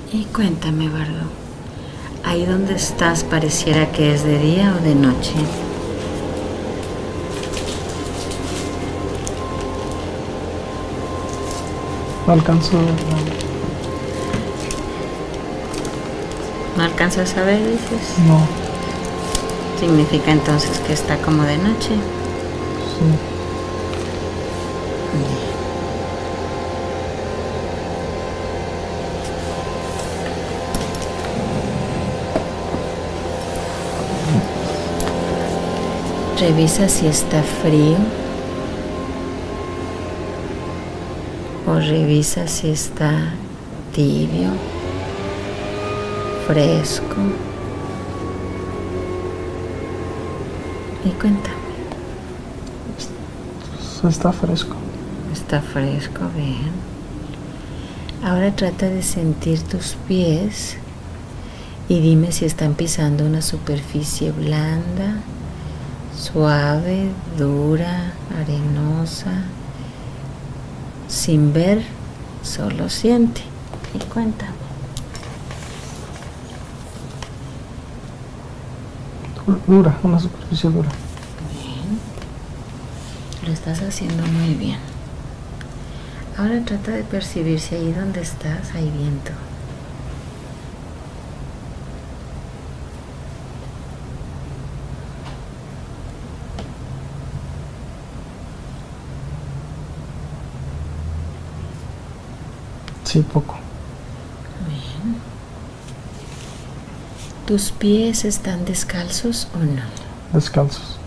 Y cuéntame, Bardo, ahí donde estás pareciera que es de día o de noche. No alcanzo a ver. ¿No alcanzas a ver, dices? No. Significa entonces que está como de noche. Sí. Revisa si está frío o revisa si está tibio, fresco. Y cuéntame. Está fresco. Está fresco, bien. Ahora trata de sentir tus pies y dime si están pisando una superficie blanda, suave, dura, arenosa. Sin ver, solo siente. Y cuéntame. Dura, una superficie dura. Bien. Lo estás haciendo muy bien. Ahora trata de percibir si ahí donde estás hay viento. Sí, poco. Bien. ¿Tus pies están descalzos o no? Descalzos.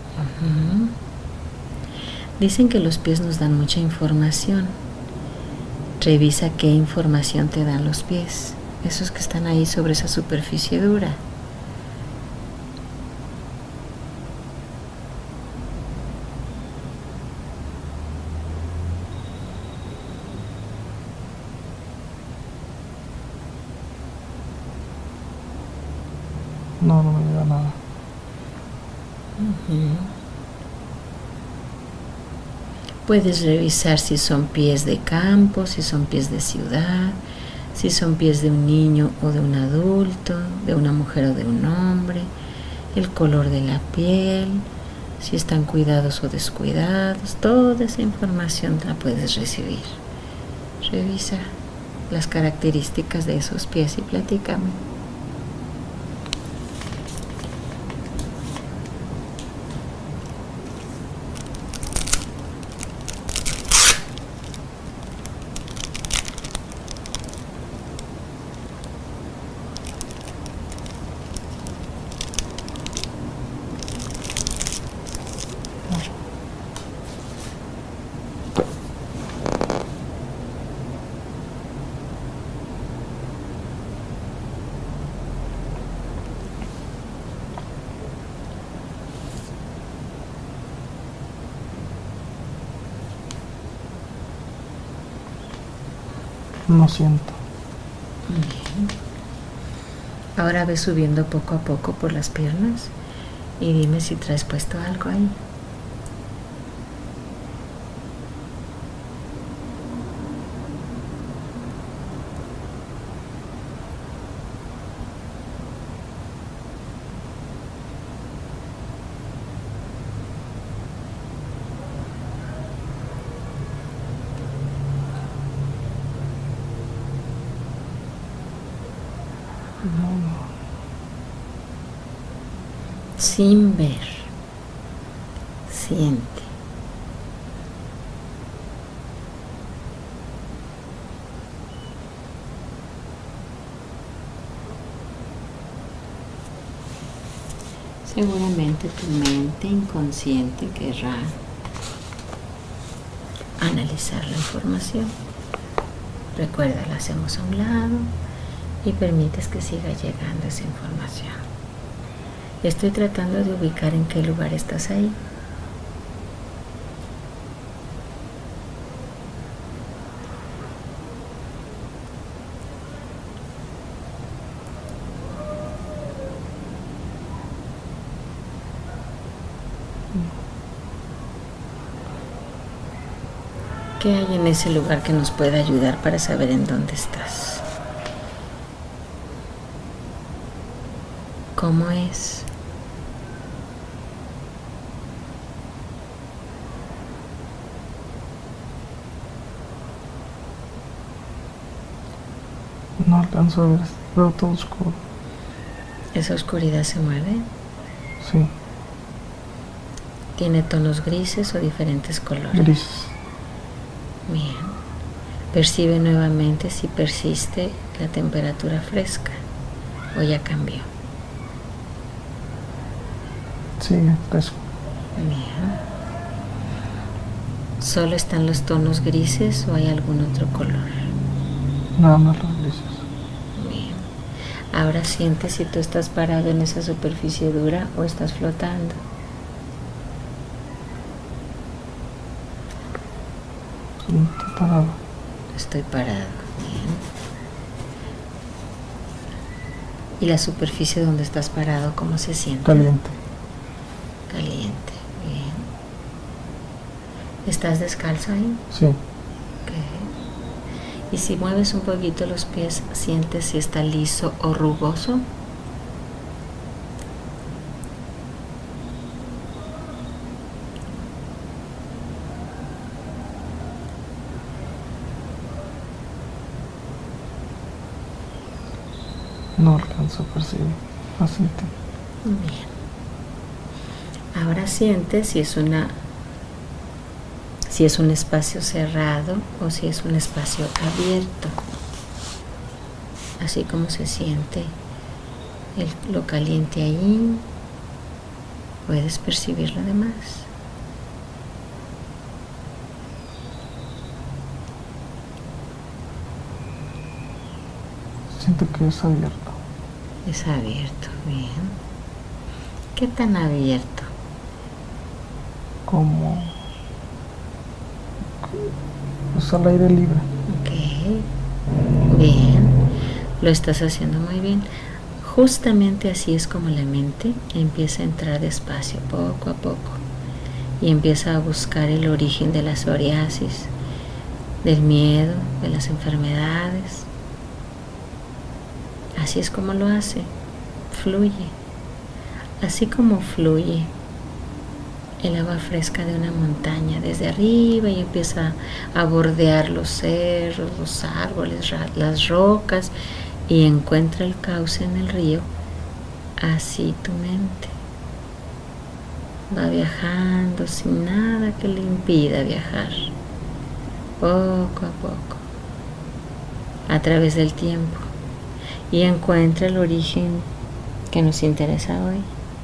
Dicen que los pies nos dan mucha información. Revisa qué información te dan los pies, esos que están ahí sobre esa superficie dura. No, no me llega nada. Puedes revisar si son pies de campo, si son pies de ciudad, si son pies de un niño o de un adulto, de una mujer o de un hombre, el color de la piel, si están cuidados o descuidados. Toda esa información la puedes recibir. Revisa las características de esos pies y platícame. No siento. Bien. Ahora ve subiendo poco a poco por las piernas y dime si traes puesto algo ahí. No. Sin ver, siente. Seguramente tu mente inconsciente querrá analizar la información. Recuerda, la hacemos a un lado y permites que siga llegando esa información. Estoy tratando de ubicar en qué lugar estás ahí. ¿Qué hay en ese lugar que nos pueda ayudar para saber en dónde estás? ¿Cómo es? No alcanzo a ver, veo todo oscuro. ¿Esa oscuridad se mueve? Sí, ¿Tiene tonos grises o diferentes colores? grises. Bien. Percibe nuevamente si persiste la temperatura fresca o ya cambió. Sigue fresco. Bien. ¿Solo están los tonos grises o hay algún otro color? Nada más los grises. Bien. Ahora siente si tú estás parado en esa superficie dura o estás flotando. Sí, estoy parado. Estoy parado. Bien. ¿Y la superficie donde estás parado, cómo se siente? Caliente. Caliente. Bien. ¿Estás descalzo ahí? Sí, Ok. Y si mueves un poquito los pies, ¿sientes si está liso o rugoso? no alcanzo a percibir. A sentir. Bien. Ahora siente si es un espacio cerrado o si es un espacio abierto. Así como se siente lo caliente ahí, puedes percibir lo demás. Siento que es abierto. Es abierto, bien. ¿Qué tan abierto? Como pues al aire libre. Ok, bien, lo estás haciendo muy bien. Justamente así es como la mente empieza a entrar despacio, poco a poco, y empieza a buscar el origen de la psoriasis, del miedo, de las enfermedades. Así es como lo hace, fluye. Así como fluye el agua fresca de una montaña desde arriba y empieza a bordear los cerros, los árboles, las rocas y encuentra el cauce en el río, así tu mente va viajando sin nada que le impida viajar, poco a poco, a través del tiempo, y encuentra el origen que nos interesa hoy.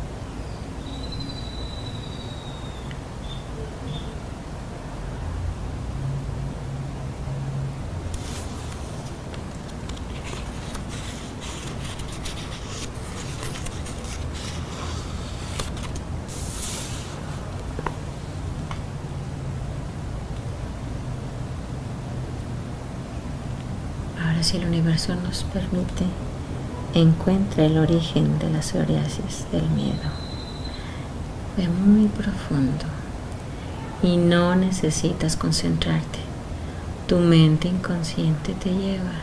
Ahora, si el universo nos permite, encuentra el origen de la psoriasis, del miedo. Ve muy profundo y no necesitas concentrarte. Tu mente inconsciente te lleva.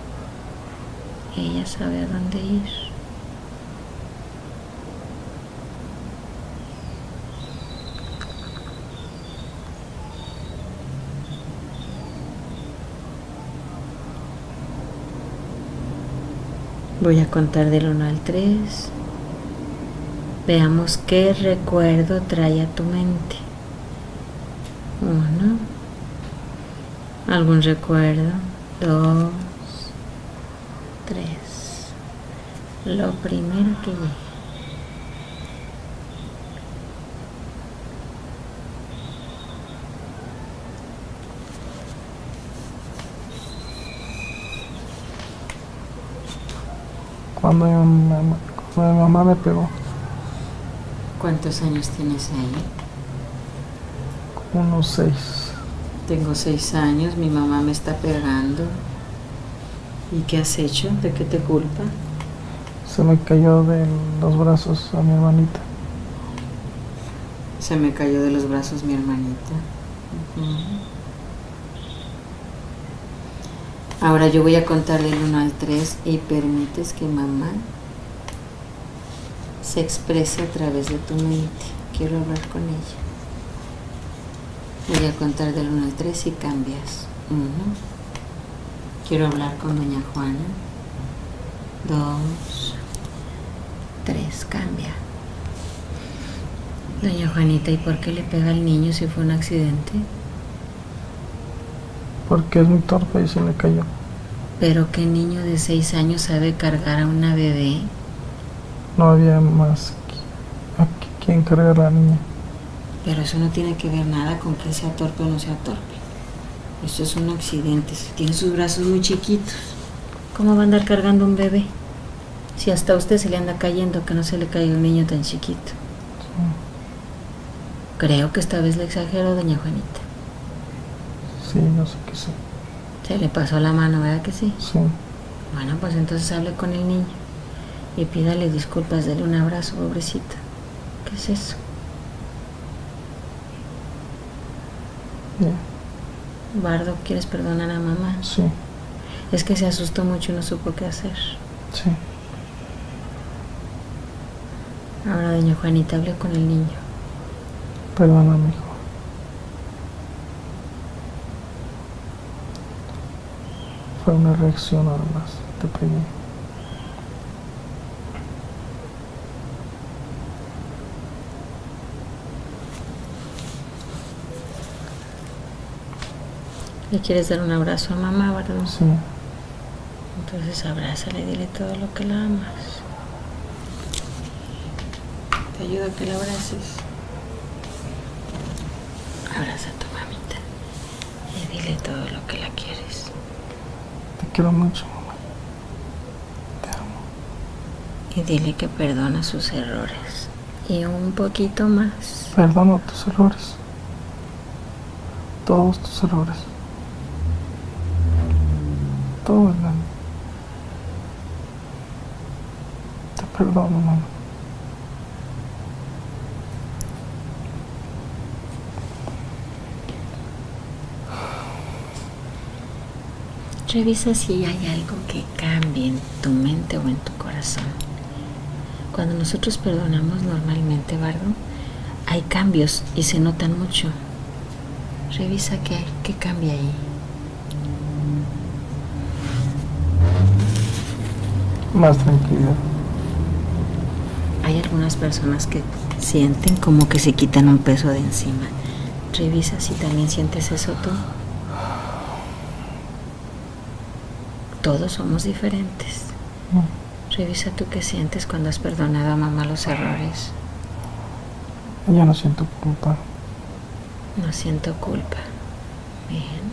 Ella sabe a dónde ir. Voy a contar del 1 al 3. Veamos qué recuerdo trae a tu mente. 1. ¿Algún recuerdo? 2, 3. Lo primero que llegue. Cuando mi mamá me pegó, ¿Cuántos años tienes ahí? unos 6. Tengo 6 años, mi mamá me está pegando. ¿Y qué has hecho? ¿De qué te culpa? Se me cayó de los brazos a mi hermanita. Se me cayó de los brazos mi hermanita. Ahora yo voy a contar del 1 al 3 y permites que mamá se exprese a través de tu mente. Quiero hablar con ella. Voy a contar del 1 al 3 y cambias. 1. Quiero hablar con doña Juana. 2, 3, cambia. Doña Juanita, ¿y por qué le pega al niño si fue un accidente? Porque es muy torpe y se le cayó. ¿Pero qué niño de 6 años sabe cargar a una bebé? No había más quien cargar a la niña. Pero eso no tiene que ver nada con que sea torpe o no sea torpe. Esto es un accidente. Tiene sus brazos muy chiquitos. ¿Cómo va a andar cargando un bebé? Si hasta a usted se le anda cayendo, que no se le caiga un niño tan chiquito. Sí. Creo que esta vez le exageró, doña Juanita. Sí, yo sé que sí. Se le pasó la mano, ¿verdad que sí? Sí. Bueno, pues entonces hable con el niño y pídale disculpas, dele un abrazo, pobrecita. ¿Qué es eso? Yeah. Bardo, ¿quieres perdonar a mamá? Sí. Es que se asustó mucho y no supo qué hacer. Sí. Ahora, doña Juanita, hable con el niño. Perdóname, hijo. Fue una reacción nada más. Te pegué. ¿Le quieres dar un abrazo a mamá, Bardo? Sí. Entonces abrázale y dile todo lo que la amas. Te ayudo a que la abraces. Abraza a tu mamita y dile todo lo que la quieres. Te quiero mucho, mamá. Te amo. Y dile que perdona sus errores. Y un poquito más. Perdono tus errores. Todos tus errores. Todo, ¿verdad? Te perdono, mamá. Revisa si hay algo que cambie en tu mente o en tu corazón. Cuando nosotros perdonamos normalmente, Bardo, hay cambios y se notan mucho. Revisa qué cambia ahí. Más tranquilidad. Hay algunas personas que sienten como que se quitan un peso de encima. Revisa si también sientes eso tú. Todos somos diferentes. Revisa tú qué sientes cuando has perdonado a mamá los errores. Ya no siento culpa. No siento culpa. Bien.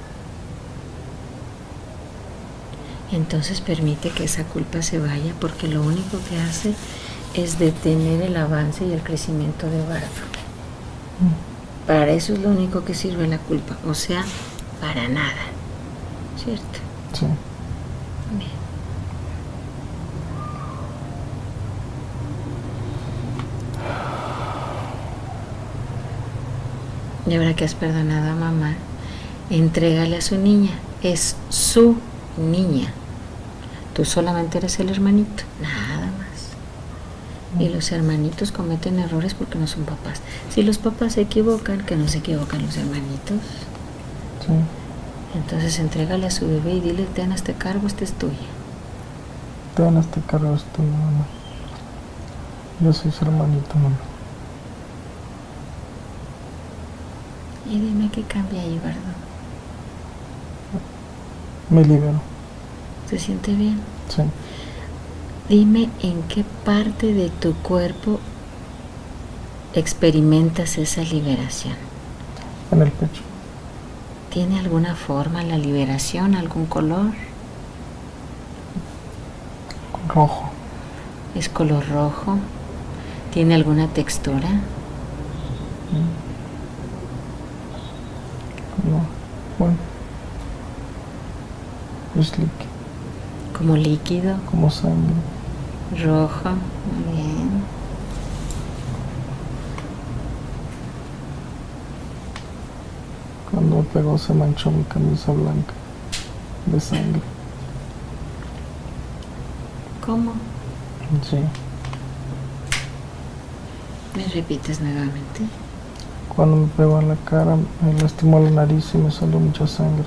Entonces permite que esa culpa se vaya, porque lo único que hace es detener el avance y el crecimiento de Bardo. Para eso es lo único que sirve la culpa, o sea, para nada. ¿Cierto? Sí. Bien. Y ahora que has perdonado a mamá, entrégale a su niña. Es su niña. Tú solamente eres el hermanito, nada más. Y los hermanitos cometen errores porque no son papás. Si los papás se equivocan, que no se equivocan los hermanitos. Sí. Entonces entrégale a su bebé y dile, ten este cargo, este es tuya. Ten este cargo, es tuyo, mamá. Yo soy su hermanito, mamá. Y dime qué cambia ahí, Bardo. Me libero. ¿Se siente bien? Sí. Dime en qué parte de tu cuerpo experimentas esa liberación. En el pecho. ¿Tiene alguna forma la liberación, algún color? Rojo. ¿Es color rojo? ¿Tiene alguna textura? No. Bueno. Es líquido. ¿Como líquido? Como sangre. Rojo, muy bien. Cuando me pegó se manchó mi camisa blanca de sangre. ¿Cómo? Sí. ¿Me repites nuevamente? Cuando me pegó en la cara, me lastimó la nariz y me salió mucha sangre.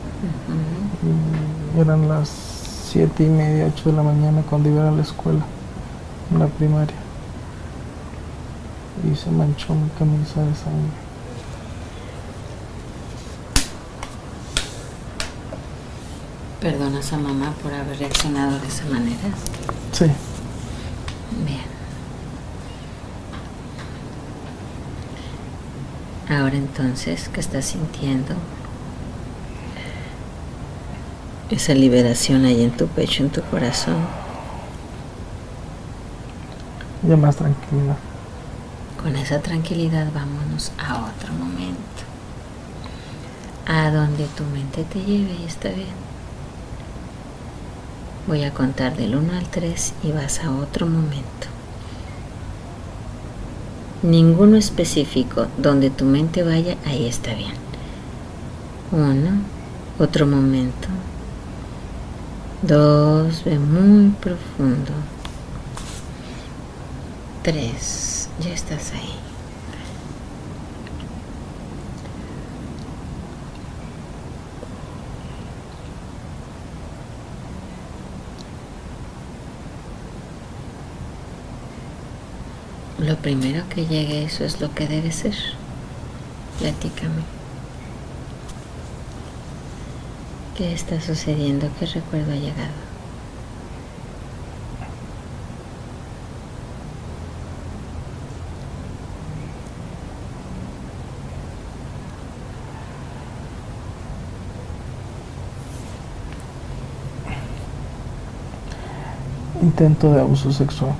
Y eran las 7:30, 8 de la mañana cuando iba a la escuela, en la primaria. Y se manchó mi camisa de sangre. ¿Perdonas a mamá por haber reaccionado de esa manera? Sí. Bien. Ahora entonces, ¿qué estás sintiendo? Esa liberación ahí en tu pecho, en tu corazón. Ya más tranquila. Con esa tranquilidad vámonos a otro momento. A donde tu mente te lleve y está bien. Voy a contar del 1 al 3 y vas a otro momento. Ninguno específico, donde tu mente vaya, ahí está bien. 1, otro momento. 2, ve muy profundo. 3, ya estás ahí. Lo primero que llegue, eso es lo que debe ser. Platícame. ¿Qué está sucediendo? ¿Qué recuerdo ha llegado? Intento de abuso sexual.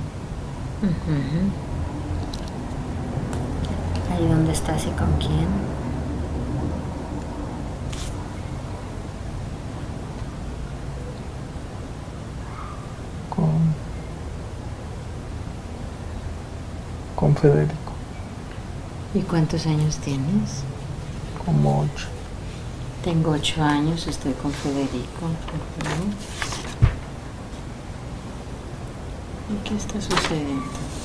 ¿Ahí dónde estás y con quién? Con Federico. ¿Y cuántos años tienes? Como 8. Tengo 8 años, estoy con Federico. ¿Y qué está sucediendo?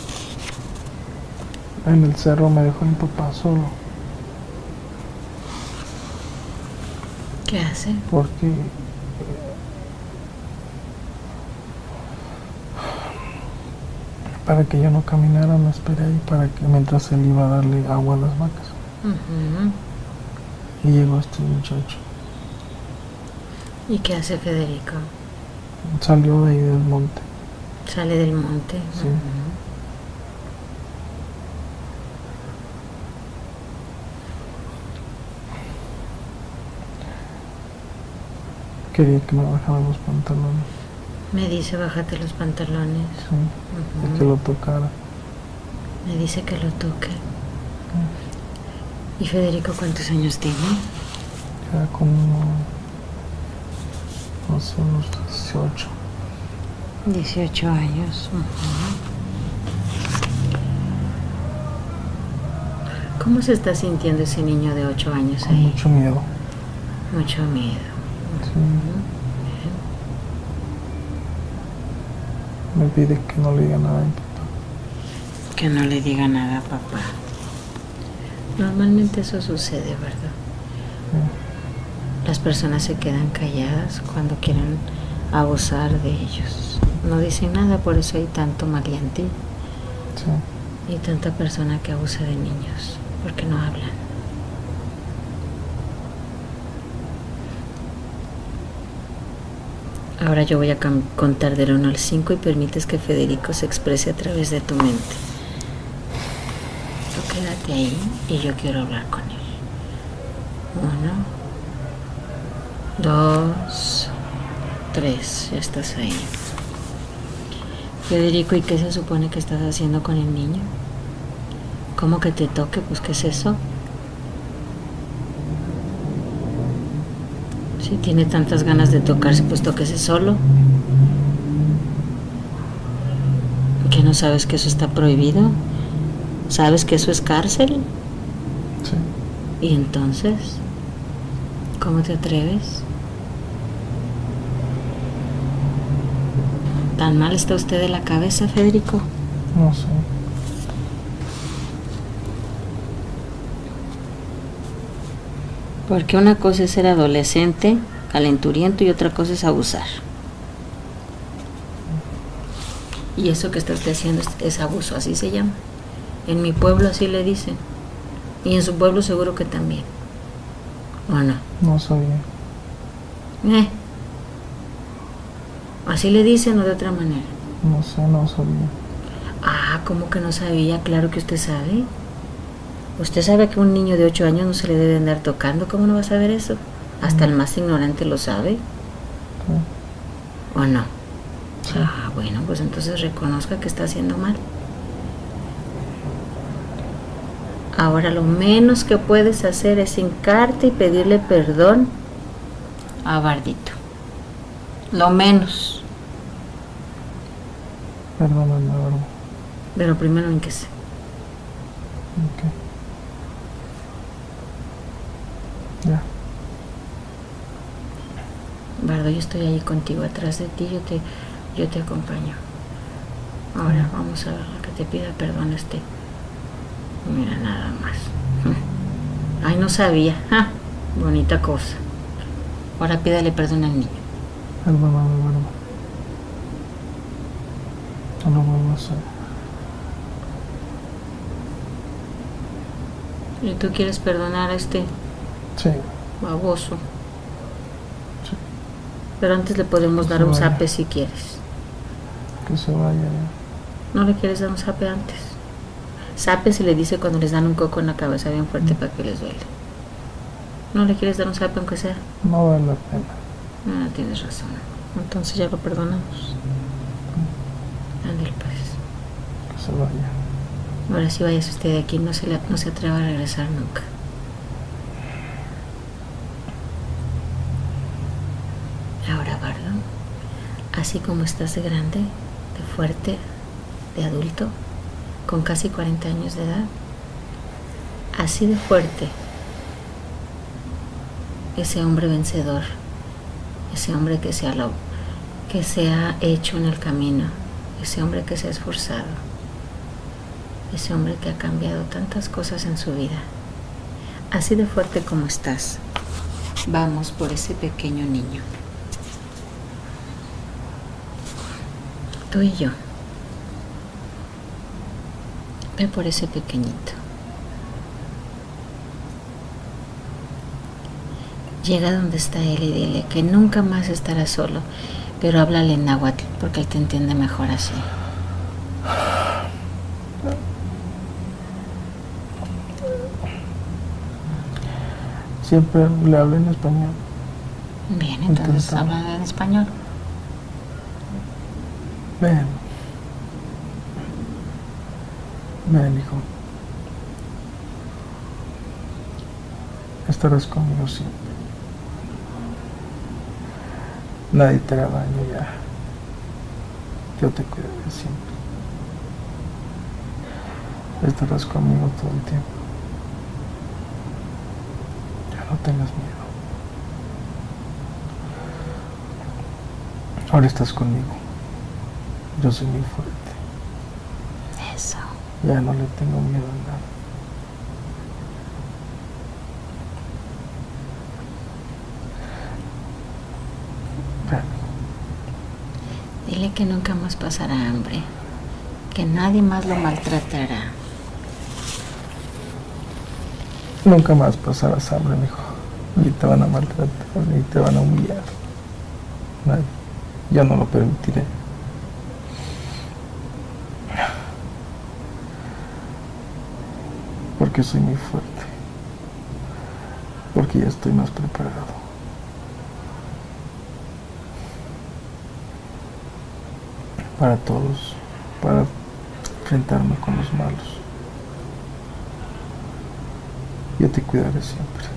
En el cerro me dejó mi papá solo. ¿Qué hace? Porque para que yo no caminara me esperé ahí para que mientras él iba a darle agua a las vacas. Y llegó este muchacho. ¿Y qué hace Federico? Salió de ahí del monte. ¿Sale del monte? Sí. Quería que me bajara los pantalones. Me dice, bájate los pantalones. Sí. Y que lo tocara. Me dice que lo toque. ¿Y Federico cuántos años tiene? Era como, no sé, unos 18. 18 años. ¿Cómo se está sintiendo ese niño de 8 años Con ahí? mucho miedo. Mucho miedo. Sí. Me pide que no le diga nada a mi papá. Que no le diga nada a papá. Normalmente eso sucede, ¿verdad? Sí. Las personas se quedan calladas cuando quieren abusar de ellos. No dicen nada, por eso hay tanto maleante y tanta persona que abusa de niños, porque no hablan. Ahora yo voy a contar del 1 al 5 y permites que Federico se exprese a través de tu mente. Tú quédate ahí y yo quiero hablar con él. 1, 2, 3, ya estás ahí. Federico, ¿y qué se supone que estás haciendo con el niño? ¿Cómo que te toque? Pues, ¿qué es eso? Si tiene tantas ganas de tocarse, pues tóquese solo. ¿Que no sabes que eso está prohibido? ¿Sabes que eso es cárcel? Sí. ¿Y entonces? ¿Cómo te atreves? ¿Tan mal está usted de la cabeza, Federico? No sé. Porque una cosa es ser adolescente, calenturiento, y otra cosa es abusar. Y eso que está usted haciendo es abuso, así se llama. En mi pueblo así le dicen. Y en su pueblo seguro que también. ¿O no? No sabía. ¿Así le dicen o de otra manera? No sé, no sabía. Ah, ¿cómo que no sabía? Claro que usted sabe. Usted sabe que un niño de 8 años no se le debe andar tocando. ¿Cómo no va a saber eso? Hasta el más ignorante lo sabe. Sí. ¿O no? Sí. Ah, bueno, pues entonces reconozca que está haciendo mal. Ahora lo menos que puedes hacer es hincarte y pedirle perdón a Bardito. Lo menos. Perdóname, Barbo. Pero primero hínquese. Ok. Ya. Bardo, yo estoy ahí contigo, atrás de ti, yo te acompaño. Ahora vamos a que te pida perdón Mira, nada más. Ay, no sabía. Bonita cosa. Ahora pídale perdón al niño. Perdóname, Barbo. No lo vuelvo a hacer. ¿Y tú quieres perdonar a este Sí. baboso? Sí. Pero antes le podemos Que dar se un vaya. zape si quieres. Que se vaya ya. ¿No le quieres dar un zape antes? Zape se le dice cuando les dan un coco en la cabeza bien fuerte para que les duele. ¿No le quieres dar un zape aunque sea? No vale la pena. Ah, tienes razón. Entonces ya lo perdonamos. Ándale pues. Que se vaya. Ahora sí váyase usted de aquí, no se atreva a regresar nunca. Ahora, Bardo, así como estás de grande, de fuerte, de adulto, con casi 40 años de edad, así de fuerte, ese hombre vencedor, ese hombre que se ha hecho en el camino, ese hombre que se ha esforzado, ese hombre que ha cambiado tantas cosas en su vida, así de fuerte como estás, vamos por ese pequeño niño. Tú y yo. Ve por ese pequeñito. Llega donde está él y dile que nunca más estará solo, pero háblale en náhuatl porque él te entiende mejor así. Siempre le hablo en español. Bien, entonces habla en español. Ven. Ven, hijo. Estarás conmigo siempre. Nadie te hará daño ya. Yo te cuidaré siempre. Estarás conmigo todo el tiempo. Ya no tengas miedo. Ahora estás conmigo. Yo soy muy fuerte. Eso. Ya no le tengo miedo a nada. Ven. Dile que nunca más pasará hambre, que nadie más lo maltratará. Nunca más pasarás hambre, mijo. Ni te van a maltratar, ni te van a humillar. Nadie. Yo no lo permitiré. Porque soy muy fuerte. Porque ya estoy más preparado. Para todos. Para enfrentarme con los malos. Yo te cuidaré siempre.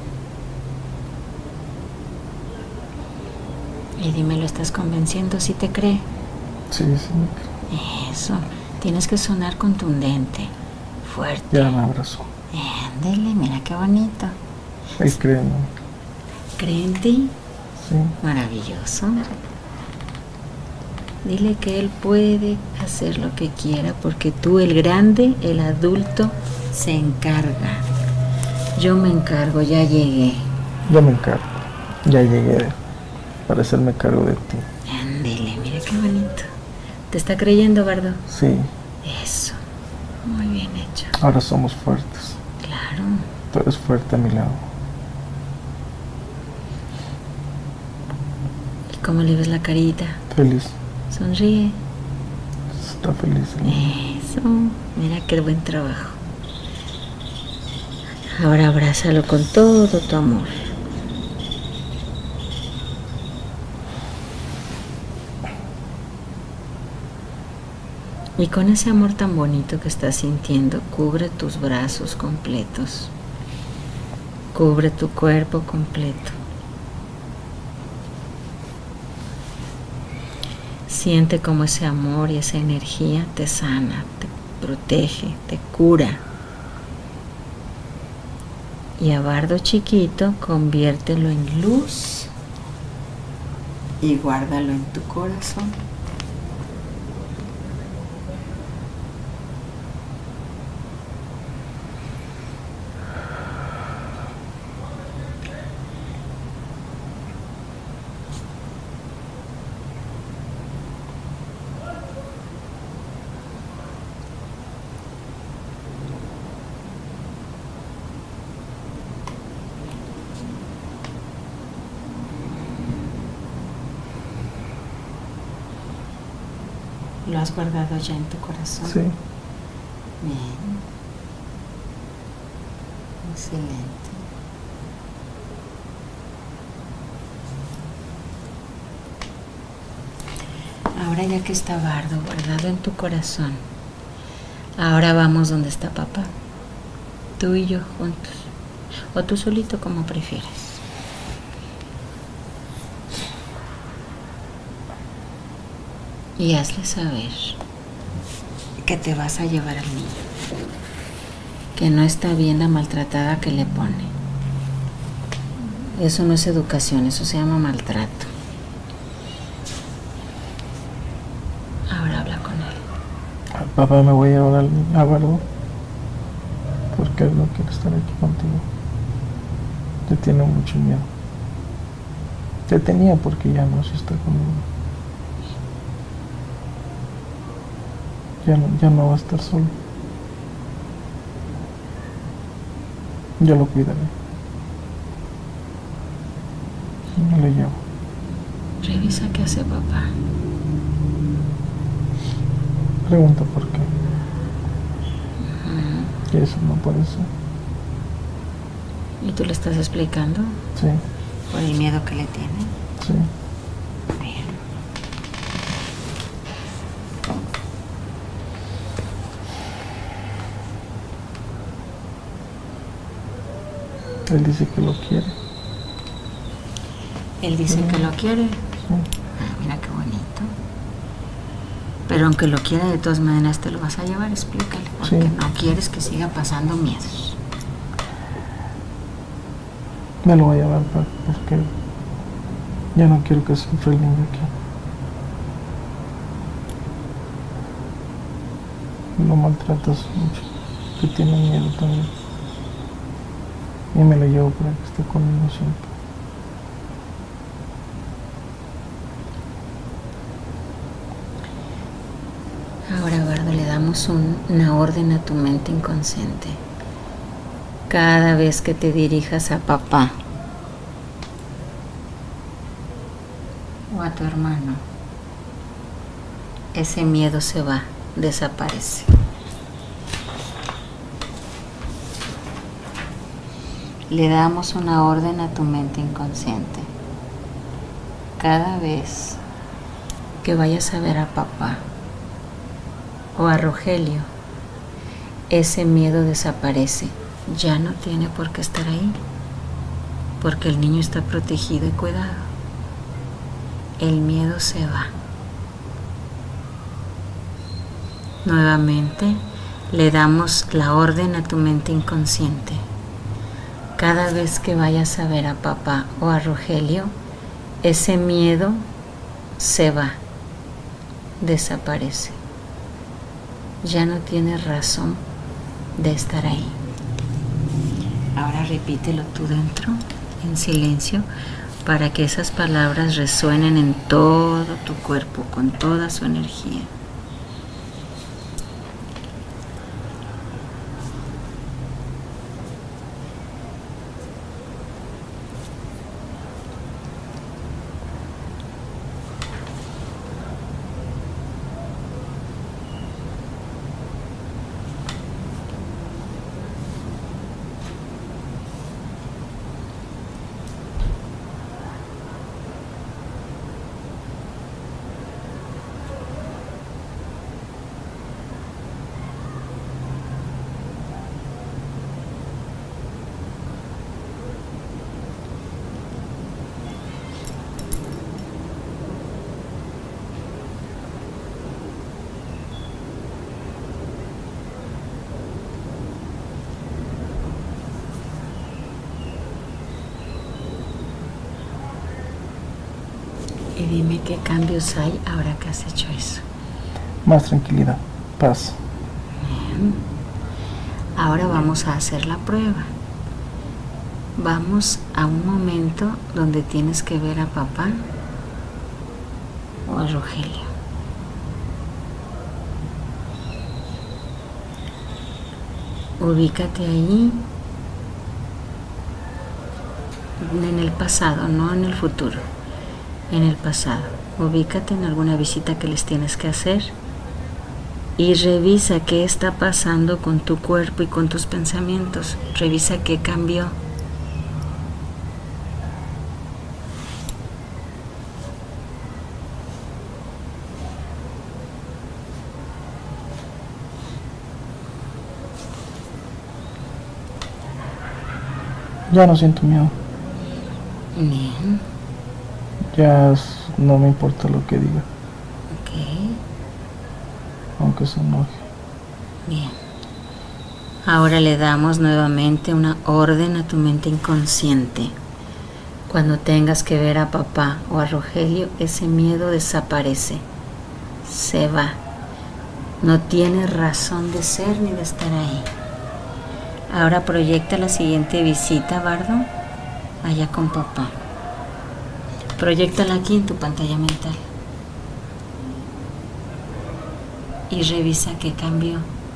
Y dime, ¿lo estás convenciendo si te cree? Sí, sí, me creo. Eso. Tienes que sonar contundente, fuerte. Ya me abrazó. Ándele, mira qué bonito. Él cree en mí. ¿Cree en ti? Sí. Maravilloso. Dile que él puede hacer lo que quiera porque tú, el grande, el adulto, se encarga. Yo me encargo, ya llegué. Yo me encargo. Ya llegué para hacerme cargo de ti. Ándele, mira qué bonito. ¿Te está creyendo, Bardo? Sí. Eso. Muy bien hecho. Ahora somos fuertes. Claro. Tú eres fuerte a mi lado. ¿Y cómo le ves la carita? Feliz. Sonríe. Está feliz. Eso. Mira qué buen trabajo. Ahora abrázalo con todo tu amor. Y con ese amor tan bonito que estás sintiendo, cubre tus brazos completos. Cubre tu cuerpo completo. Siente como ese amor y esa energía te sana, te protege, te cura. Y a Bardo chiquito, conviértelo en luz y guárdalo en tu corazón. ¿Lo has guardado ya en tu corazón? Sí. Bien. Excelente. Ahora ya que está Bardo guardado en tu corazón, ahora vamos donde está papá. Tú y yo juntos. O tú solito, como prefieras. Y hazle saber que te vas a llevar al niño, que no está bien la maltratada que le pone. Eso no es educación, eso se llama maltrato. Ahora habla con él. Papá, me voy a llevar a Bardo porque él no quiere estar aquí contigo. Te tiene mucho miedo. Te tenía porque ya no se está conmigo. Ya no va a estar solo. Yo lo cuidaré. Y me lo llevo. Revisa qué hace papá. Pregunta por qué. Y eso no puede ser. ¿Y tú le estás explicando? Sí, ¿Por el miedo que le tiene? sí. Bien. Él dice que lo quiere. Él dice que lo quiere. Sí. Ah, mira qué bonito. Pero aunque lo quiera, de todas maneras te lo vas a llevar, explícale. Porque Sí. no quieres que siga pasando miedos. Me lo voy a llevar porque ya no quiero que sufra el niño aquí. Lo maltratas mucho. Que tiene miedo también. Y me lo llevo para que esté conmigo siempre. Ahora, Bardo, le damos una orden a tu mente inconsciente. Cada vez que te dirijas a papá o a tu hermano, ese miedo se va, desaparece. Le damos una orden a tu mente inconsciente. Cada vez que vayas a ver a papá o a Rogelio, ese miedo desaparece. Ya no tiene por qué estar ahí, porque el niño está protegido y cuidado. El miedo se va. Nuevamente le damos la orden a tu mente inconsciente. Cada vez que vayas a ver a papá o a Rogelio, ese miedo se va, desaparece. Ya no tienes razón de estar ahí. Ahora repítelo tú dentro. en silencio para que esas palabras resuenen en todo tu cuerpo con toda su energía. Y dime qué cambios hay ahora que has hecho eso. Más tranquilidad, paz. Bien. Ahora vamos a hacer la prueba. Vamos a un momento donde tienes que ver a papá o a Rogelio. Ubícate ahí en el pasado, no en el futuro. En el pasado. Ubícate en alguna visita que les tienes que hacer y revisa qué está pasando con tu cuerpo y con tus pensamientos. Revisa qué cambió. Ya no siento miedo. Bien. Ya no me importa lo que diga, Ok. aunque se enoje. Bien. Ahora le damos nuevamente una orden a tu mente inconsciente. Cuando tengas que ver a papá o a Rogelio, ese miedo desaparece. Se va. No tiene razón de ser ni de estar ahí. Ahora proyecta la siguiente visita, Bardo, allá con papá. Proyéctala aquí en tu pantalla mental. Y revisa qué cambió.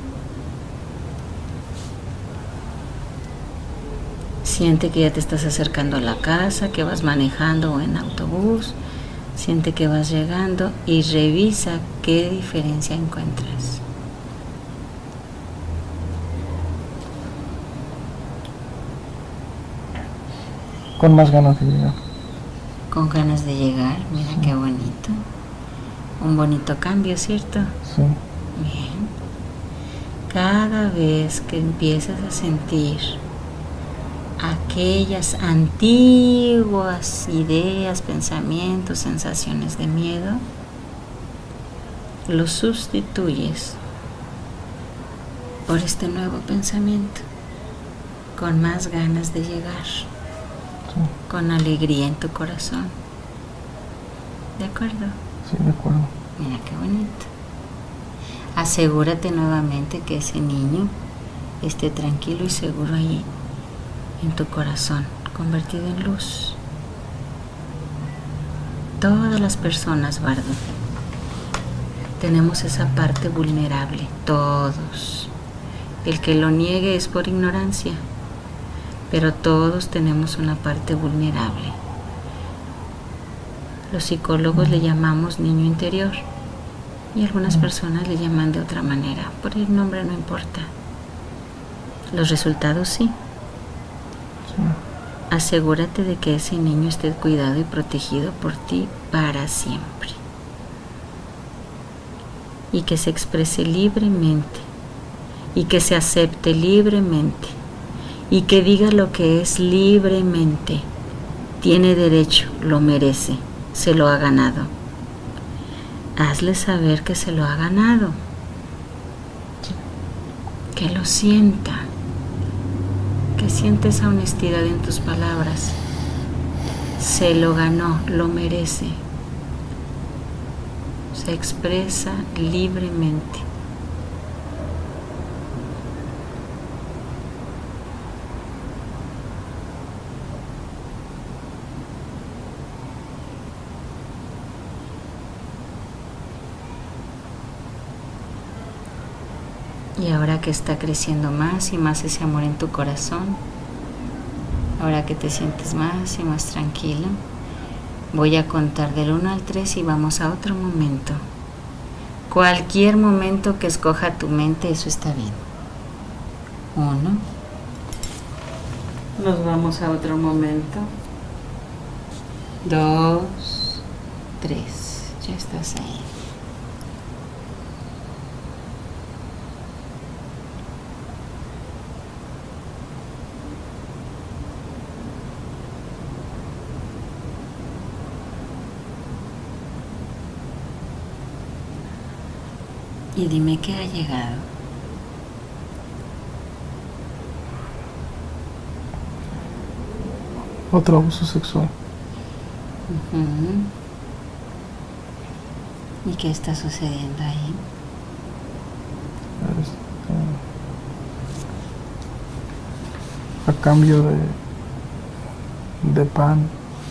Siente que ya te estás acercando a la casa, que vas manejando o en autobús. Siente que vas llegando y revisa qué diferencia encuentras. Con más ganas de llegar. Con ganas de llegar, mira Sí. qué bonito. Un bonito cambio, ¿cierto? Sí. Bien. Cada vez que empiezas a sentir aquellas antiguas ideas, pensamientos, sensaciones de miedo, los sustituyes por este nuevo pensamiento, con más ganas de llegar, Sí. con alegría en tu corazón. ¿De acuerdo? Sí, de acuerdo. Mira qué bonito. Asegúrate nuevamente que ese niño esté tranquilo y seguro ahí en tu corazón, convertido en luz. Todas las personas, Bardo, tenemos esa parte vulnerable, todos. El que lo niegue es por ignorancia, pero todos tenemos una parte vulnerable. Los psicólogos le llamamos niño interior y algunas personas le llaman de otra manera. Por el nombre no importa. Los resultados sí. Sí. Asegúrate de que ese niño esté cuidado y protegido por ti para siempre. Y que se exprese libremente. Y que se acepte libremente. Y que diga lo que es libremente. Tiene derecho, lo merece, se lo ha ganado. Hazle saber que se lo ha ganado. Que lo sienta. Que siente esa honestidad en tus palabras. Se lo ganó, lo merece. Se expresa libremente. Y ahora que está creciendo más y más ese amor en tu corazón, ahora que te sientes más y más tranquilo, voy a contar del 1 al 3 y vamos a otro momento. Cualquier momento que escoja tu mente, eso está bien. 1. Nos vamos a otro momento. 2, 3. Ya estás ahí. Y dime qué ha llegado. Otro abuso sexual. ¿Y qué está sucediendo ahí? A cambio de pan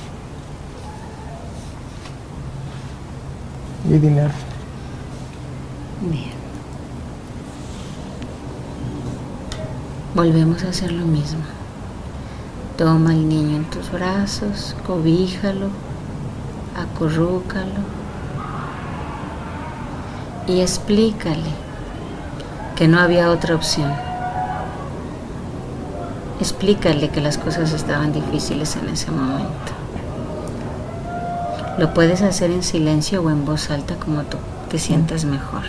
y dinero. Bien. Volvemos a hacer lo mismo. Toma al niño en tus brazos, cobíjalo, acurrúcalo y explícale que no había otra opción. Explícale que las cosas estaban difíciles en ese momento. Lo puedes hacer en silencio o en voz alta como tú te sientas mejor.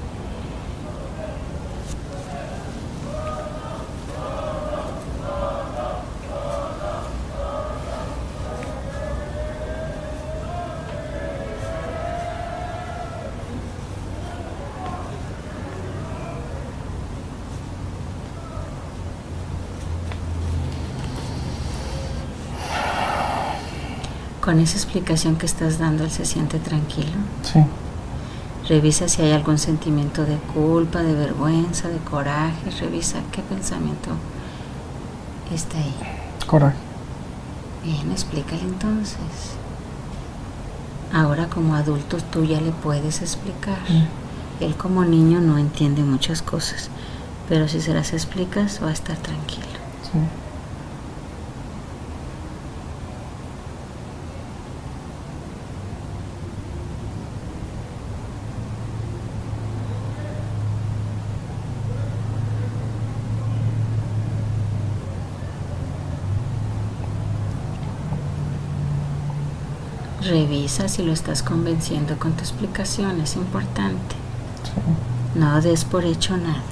Con esa explicación que estás dando, él se siente tranquilo. Sí. Revisa si hay algún sentimiento de culpa, de vergüenza, de coraje. Revisa qué pensamiento está ahí. Coraje. Bien, explícale entonces. Ahora como adulto tú ya le puedes explicar. Él como niño no entiende muchas cosas, pero si se las explicas va a estar tranquilo. Sí. Revisa si lo estás convenciendo con tu explicación, es importante. Sí. No des por hecho nada.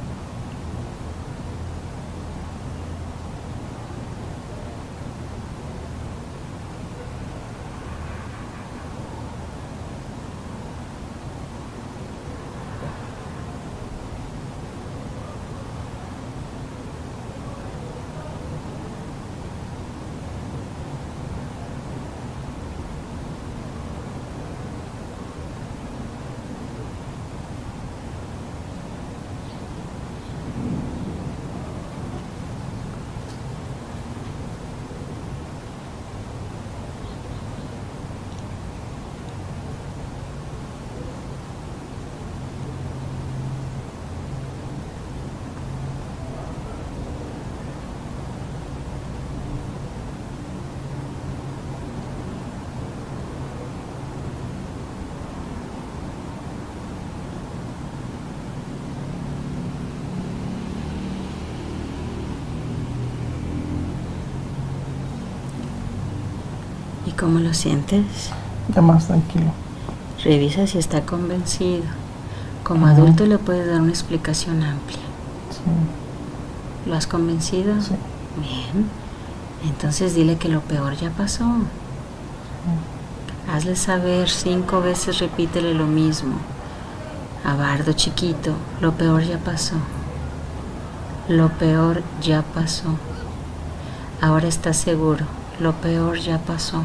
¿Y cómo lo sientes? Ya más tranquilo. Revisa si está convencido. Como adulto le puedes dar una explicación amplia. Sí. ¿Lo has convencido? Sí. Bien. Entonces dile que lo peor ya pasó. Sí. Hazle saber 5 veces, repítele lo mismo. A Bardo chiquito, lo peor ya pasó. Lo peor ya pasó. Ahora estás seguro. Lo peor ya pasó.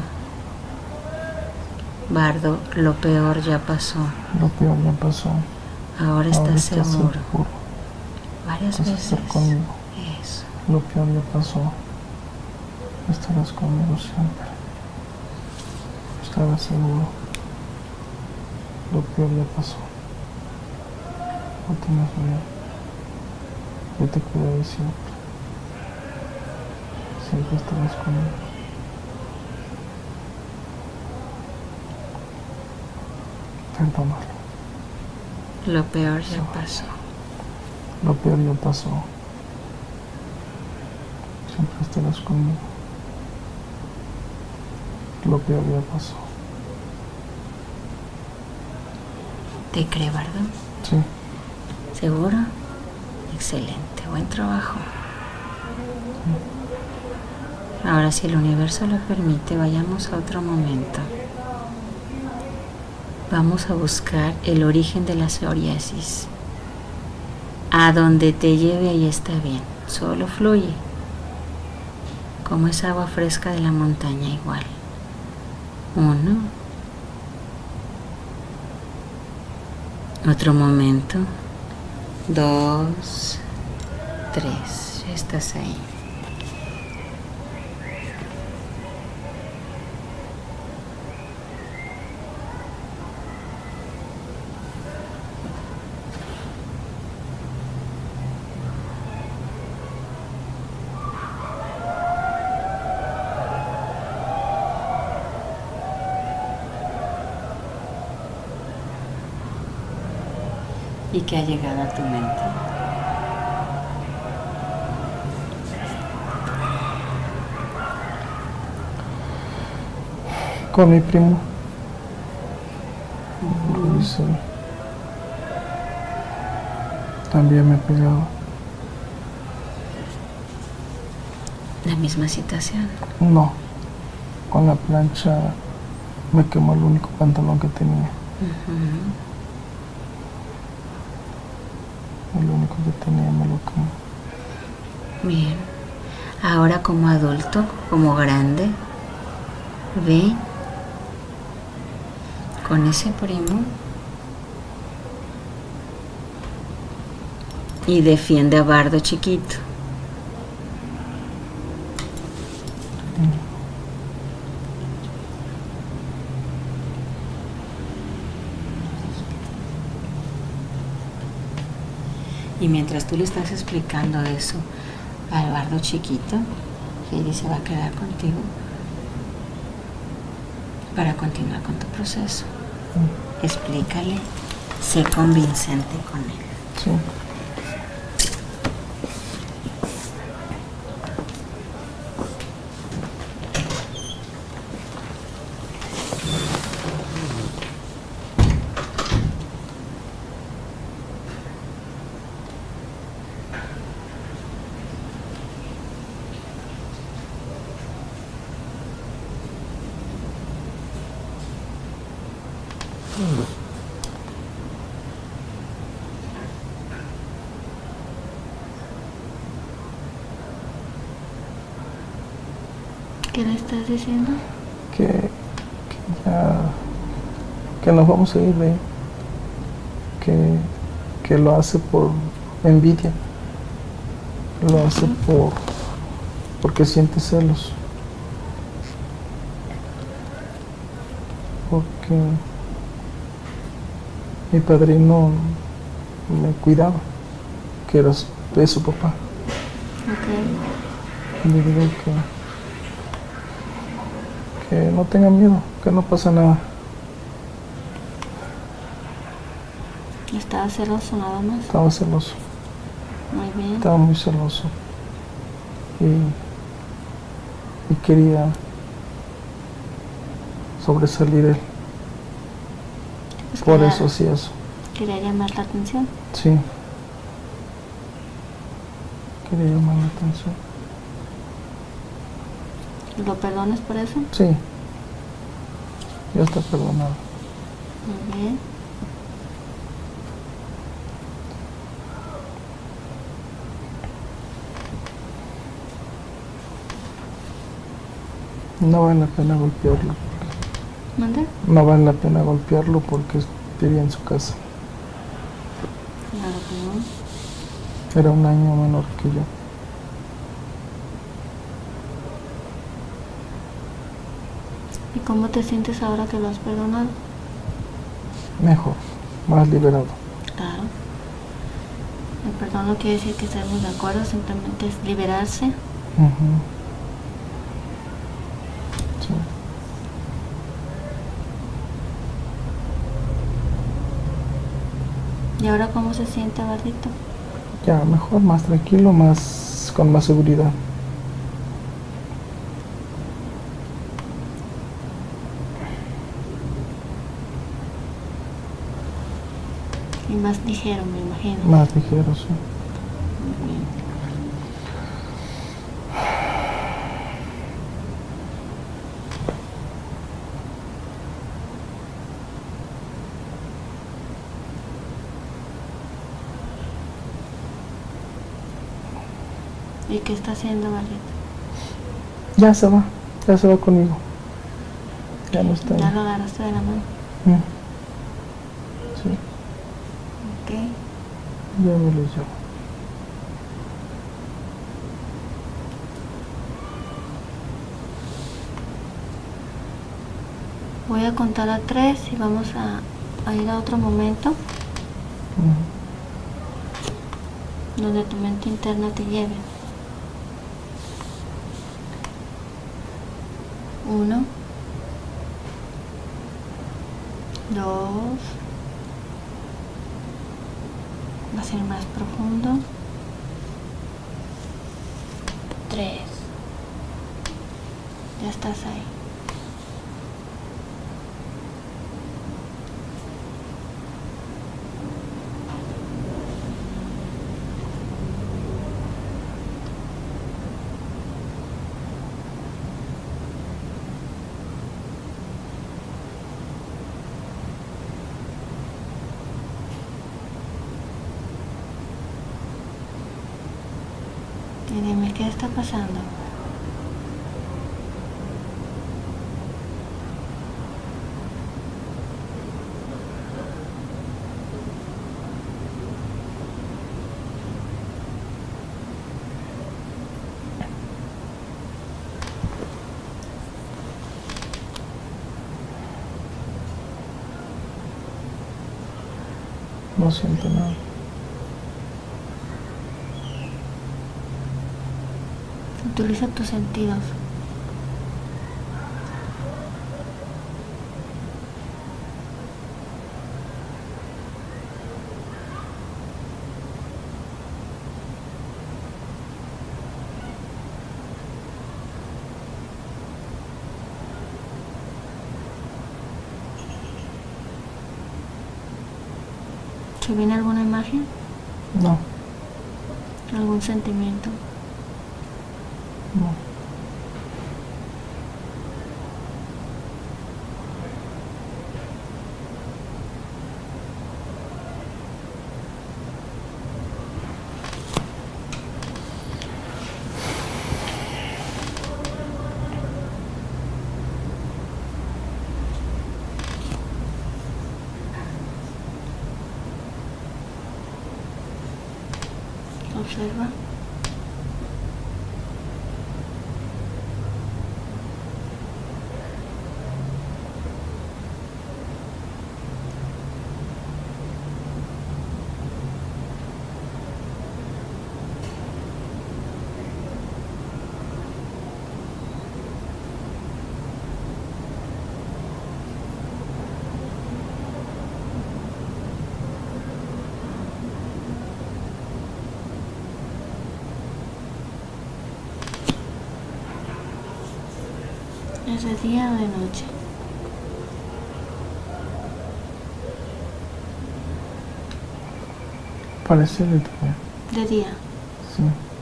Bardo, lo peor ya pasó. Lo peor ya pasó. Ahora estás seguro. Varias Vas a veces. estar conmigo. Eso. Lo peor ya pasó. Estarás conmigo siempre. Estarás seguro. Lo peor ya pasó. No temas miedo. Yo te cuidaré siempre. Siempre estarás conmigo. Perdónalo. Lo peor ya pasó. Lo peor ya pasó. Siempre estarás conmigo. Lo peor ya pasó. ¿Te cree, verdad? Sí. ¿Seguro? Excelente, buen trabajo. Ahora, si el universo lo permite, vayamos a otro momento. Vamos a buscar el origen de la psoriasis. A donde te lleve, ahí está bien. Solo fluye. Como es agua fresca de la montaña, igual. 1. Otro momento. 2, 3. Ya estás ahí. ¿Y qué ha llegado a tu mente? Con mi primo. Dice, también me pegaba. La misma situación. No, con la plancha me quemó el único pantalón que tenía. El único que tenía me lo quemó. Bien. Ahora como adulto, como grande, ve con ese primo y defiende a Bardo chiquito. Y mientras tú le estás explicando eso al Bardo chiquito, Heidi se va a quedar contigo para continuar con tu proceso. Explícale, sé convincente con él. Sí. ¿Qué le estás diciendo? Que ya, que nos vamos a ir de ahí. Que lo hace por envidia. Lo hace porque siente celos. Porque mi padrino me cuidaba, que era de su papá. Ok. Y le digo que no tenga miedo, que no pasa nada. ¿Estaba celoso nada más? Estaba celoso. Muy bien. Estaba muy celoso. Y quería sobresalir él. Pues Por eso sí eso. ¿Quería llamar la atención? Sí. Quería llamar la atención. ¿Lo perdonas por eso? Sí. Ya está perdonado. Muy bien. No vale la pena golpearlo. ¿Manda? No vale la pena golpearlo porque vivía en su casa. Claro que no. Era un año menor que yo. ¿Y cómo te sientes ahora que lo has perdonado? Mejor, más liberado. Claro. El perdón no quiere decir que estemos de acuerdo, simplemente es liberarse. Sí. ¿Y ahora cómo se siente, Bardito? Ya, mejor, más tranquilo, con más seguridad. Y más ligero, me imagino. Más ligero, sí. Muy bien. ¿Y qué está haciendo, Bardito? Ya se va conmigo. Ya no está ahí. Ya lo agarraste de la mano. Sí, Ok. ya me lo llevo. Voy a contar a 3 y vamos a ir a otro momento donde tu mente interna te lleve. 1, 2, va a ser más profundo. 3, ya estás ahí. Y dime, ¿qué está pasando? No siento nada. Utiliza tus sentidos. ¿Se viene alguna imagen? No, ¿Algún sentimiento? no. Observa. ¿Es de día o de noche? Parece de día. De día. Sí.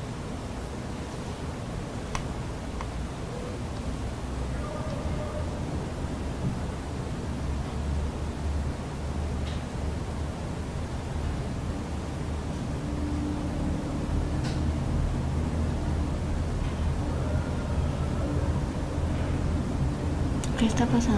¿Qué está pasando?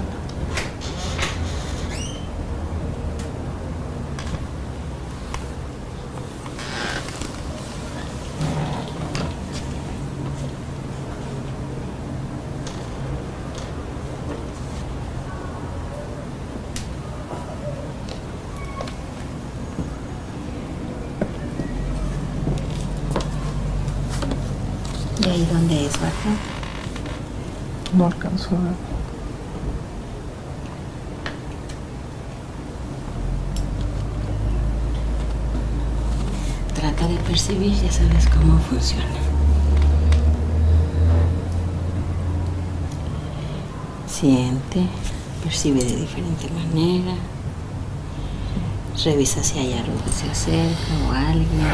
ahí dónde es, ¿verdad? No alcanzo a ver. Trata de percibir, ya sabes cómo funciona. Siente, percibe de diferente manera. Revisa si hay algo que se acerca o alguien.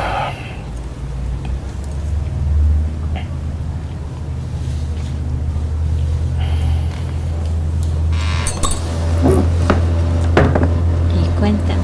Y cuéntame.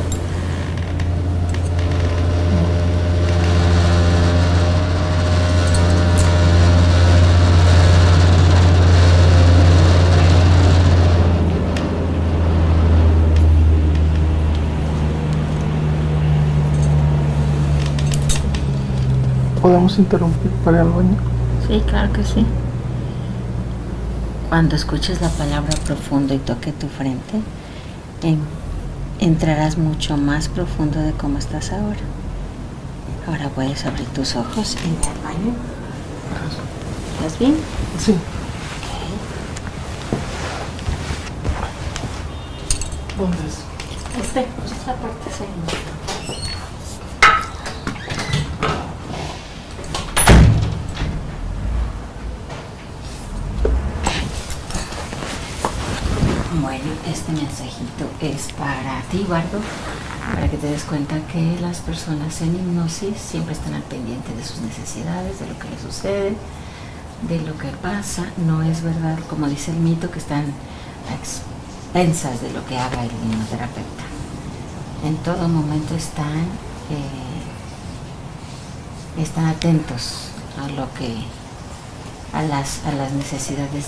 ¿Podemos interrumpir para ir al baño? Sí, claro que sí. Cuando escuches la palabra profundo y toque tu frente, entrarás mucho más profundo de cómo estás ahora. Ahora puedes abrir tus ojos y ir al baño. ¿Estás bien? Sí. ¿Dónde es? Pues esta parte es ahí. Bueno, este mensajito es para ti, Bardo, para que te des cuenta que las personas en hipnosis siempre están al pendiente de sus necesidades, de lo que les sucede, de lo que pasa. No es verdad, como dice el mito, que están a expensas de lo que haga el hipnoterapeuta. En todo momento están atentos a lo que a las necesidades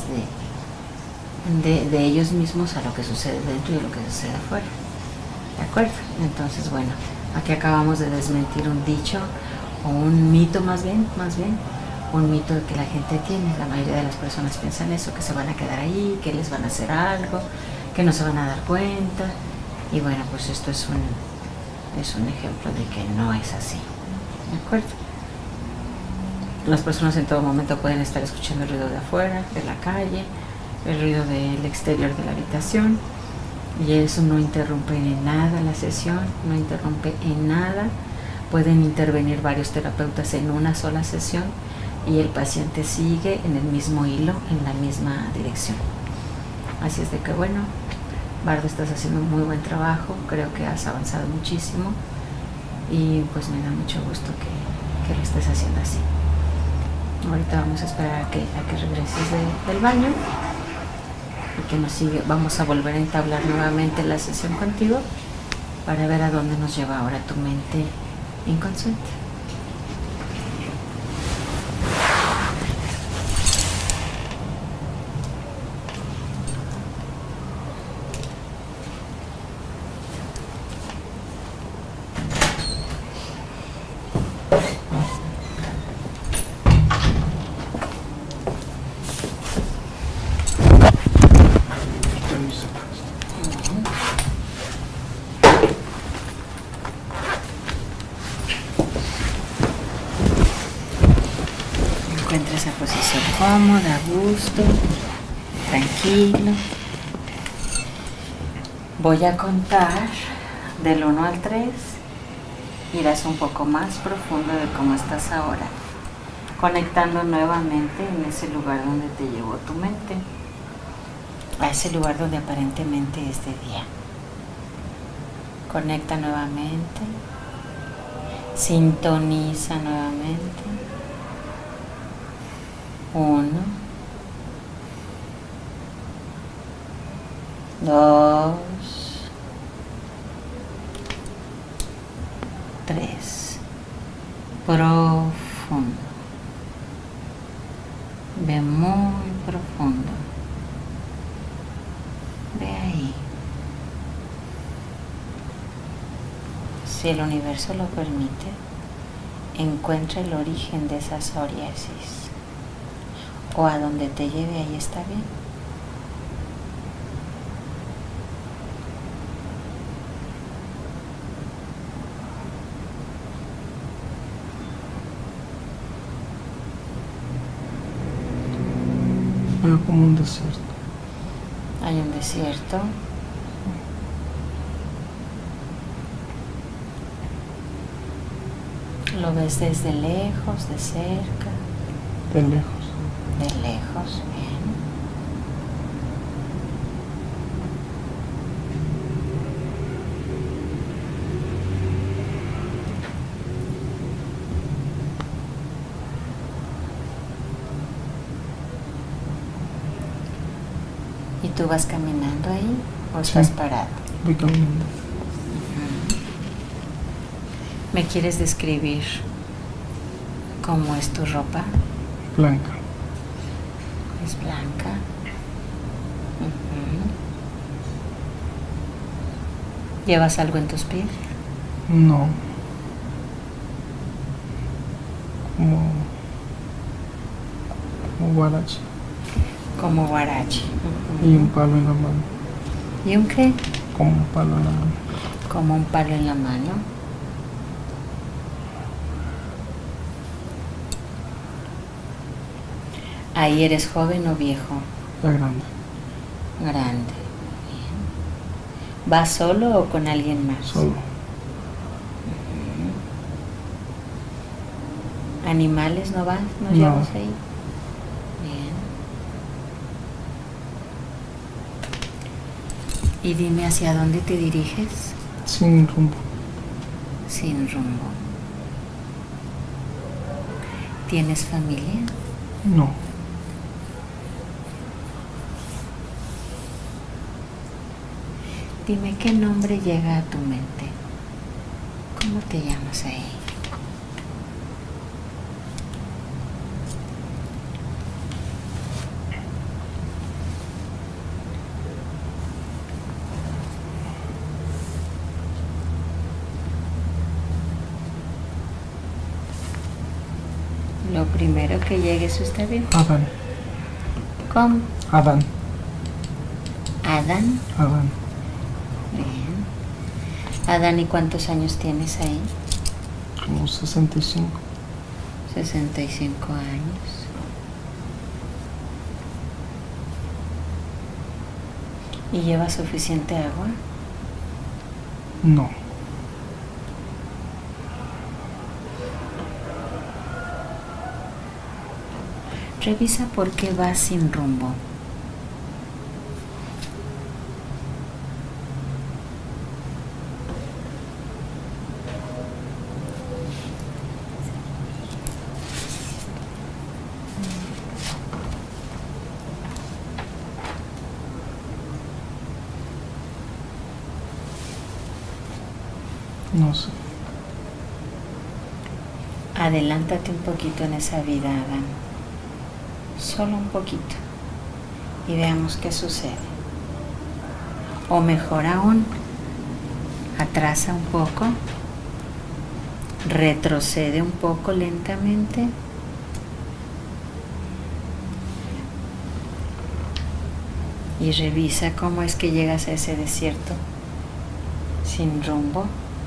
de ellos mismos, a lo que sucede dentro y a lo que sucede afuera. ¿De acuerdo? Entonces, bueno, aquí acabamos de desmentir un dicho o un mito más bien, un mito que la gente tiene. La mayoría de las personas piensan eso, que se van a quedar ahí, que les van a hacer algo, que no se van a dar cuenta. Y bueno, pues esto es un ejemplo de que no es así. ¿De acuerdo? Las personas en todo momento pueden estar escuchando el ruido de afuera, de la calle, el ruido del exterior de la habitación, y eso no interrumpe en nada la sesión, no interrumpe en nada. Pueden intervenir varios terapeutas en una sola sesión y el paciente sigue en el mismo hilo, en la misma dirección. Así es de que bueno, Bardo, estás haciendo un muy buen trabajo, creo que has avanzado muchísimo y pues me da mucho gusto que lo estés haciendo así. Ahorita vamos a esperar a que regreses del baño y que nos sigue. Vamos a volver a entablar nuevamente la sesión contigo para ver a dónde nos lleva ahora tu mente inconsciente. Encuentra esa posición cómoda, a gusto, tranquilo. Voy a contar del 1 al 3. Irás un poco más profundo de cómo estás ahora, conectando nuevamente en ese lugar donde te llevó tu mente, a ese lugar donde aparentemente es de día. Conecta nuevamente, sintoniza nuevamente. 1, 2, 3. Profundo. Ve muy profundo. Ve ahí. Si el universo lo permite, encuentra el origen de esa psoriasis. O a donde te lleve, ahí está bien. Veo como un desierto. Hay un desierto. ¿Lo ves desde lejos, de cerca? De lejos. De lejos, bien. ¿Y tú vas caminando ahí o estás parado? Voy caminando. ¿Me quieres describir cómo es tu ropa? Blanca. Es blanca. ¿Llevas algo en tus pies? No. Como guarache. Como guarache. Y un palo en la mano. ¿Y un qué? Como un palo en la mano. Como un palo en la mano. ¿Ahí eres joven o viejo? Ya grande. Grande. Bien. ¿Vas solo o con alguien más? Solo. ¿Animales no vas? ¿No No. llevas ahí? Bien. Y dime, ¿hacia dónde te diriges? Sin rumbo. Sin rumbo. ¿Tienes familia? No. Dime, ¿qué nombre llega a tu mente? ¿Cómo te llamas ahí? Lo primero que llegue, ¿eso está bien? Adán. ¿Cómo? Adán. ¿Adán? Adán. Bien. Adán, ¿y cuántos años tienes ahí? Como 65. 65 años. ¿Y llevas suficiente agua? No. Revisa por qué vas sin rumbo. No sé. Adelántate un poquito en esa vida, Adán. Solo un poquito. Y veamos qué sucede. O mejor aún, atrasa un poco. Retrocede un poco lentamente. Y revisa cómo es que llegas a ese desierto sin rumbo.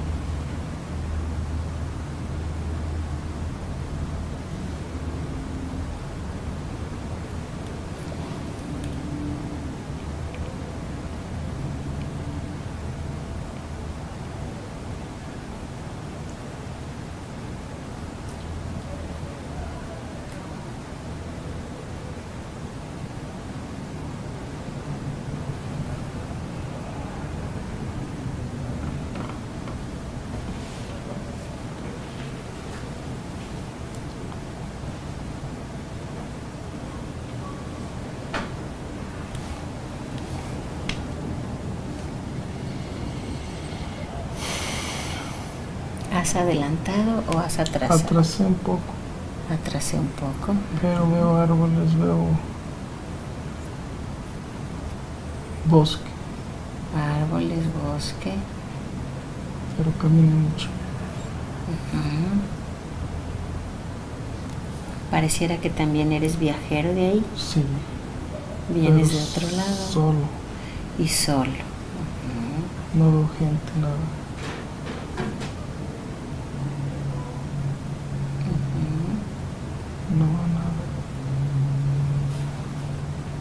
¿Has adelantado o has atrasado? Atrasé un poco. Atrasé un poco. Pero veo árboles, veo bosque. Árboles, bosque. Pero camino mucho. Pareciera que también eres viajero de ahí. Sí. Vienes pero de otro lado. Solo. Y solo. No veo gente, nada. No veo nada.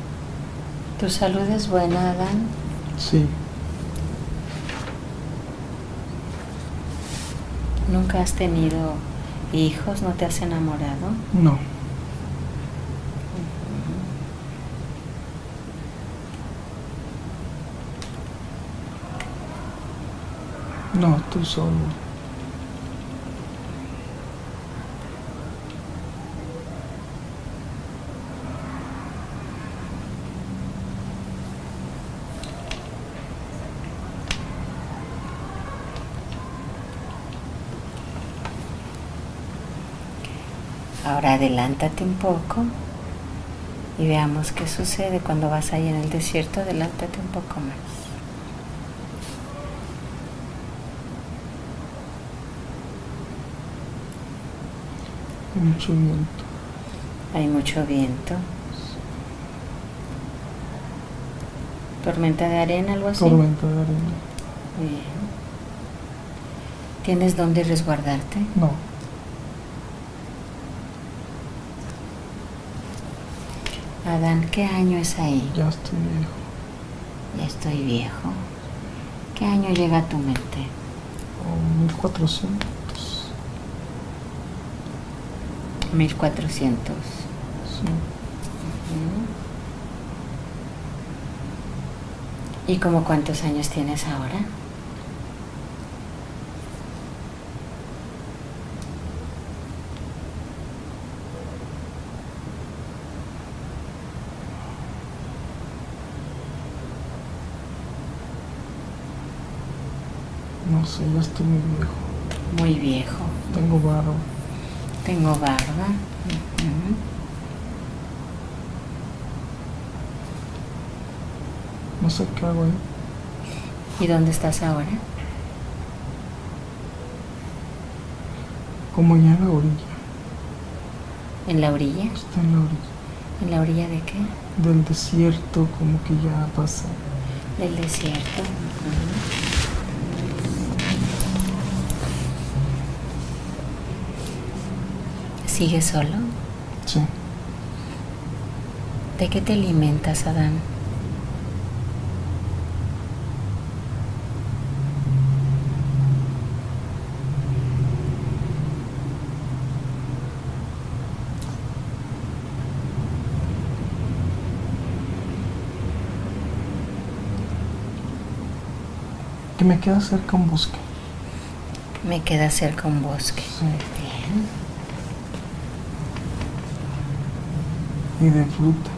¿Tu salud es buena, Adán? Sí. ¿Nunca has tenido hijos? ¿No te has enamorado? No. No, tú solo. Ahora adelántate un poco y veamos qué sucede cuando vas ahí en el desierto. Adelántate un poco más. Hay mucho viento. Hay mucho viento. ¿Tormenta de arena, algo así? Tormenta de arena. Bien. ¿Tienes dónde resguardarte? No. Adán, ¿qué año es ahí? Ya estoy viejo. Ya estoy viejo. ¿Qué año llega a tu mente? 1400. 1400. Sí. ¿Y como cuántos años tienes ahora? No sé, ya estoy muy viejo. Muy viejo. Tengo barba. Tengo barba. No sé qué hago ahí. ¿Y dónde estás ahora? Como ya en la orilla. ¿En la orilla? Está en la orilla. ¿En la orilla de qué? Del desierto, como que ya pasa. Del desierto. ¿Sigues solo? Sí. ¿De qué te alimentas, Adán? Que me queda cerca un bosque. Me queda cerca un bosque. Sí. Bien. Y de fruta.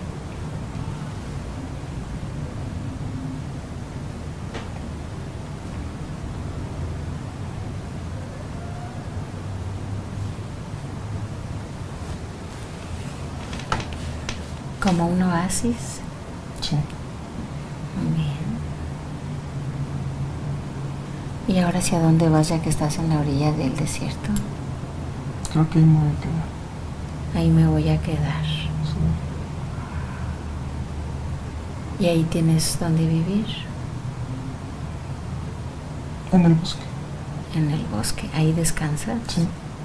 ¿Como un oasis? Sí. Bien. ¿Y ahora hacia dónde vas ya que estás en la orilla del desierto? Creo que ahí me voy a quedar. Ahí me voy a quedar. Sí. ¿Y ahí tienes dónde vivir? En el bosque. En el bosque. ¿Ahí descansas? Sí.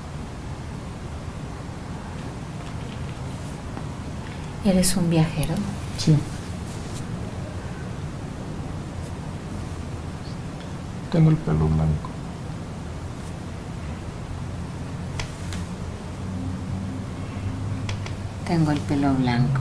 ¿Eres un viajero? Sí. Tengo el pelo blanco. Tengo el pelo blanco.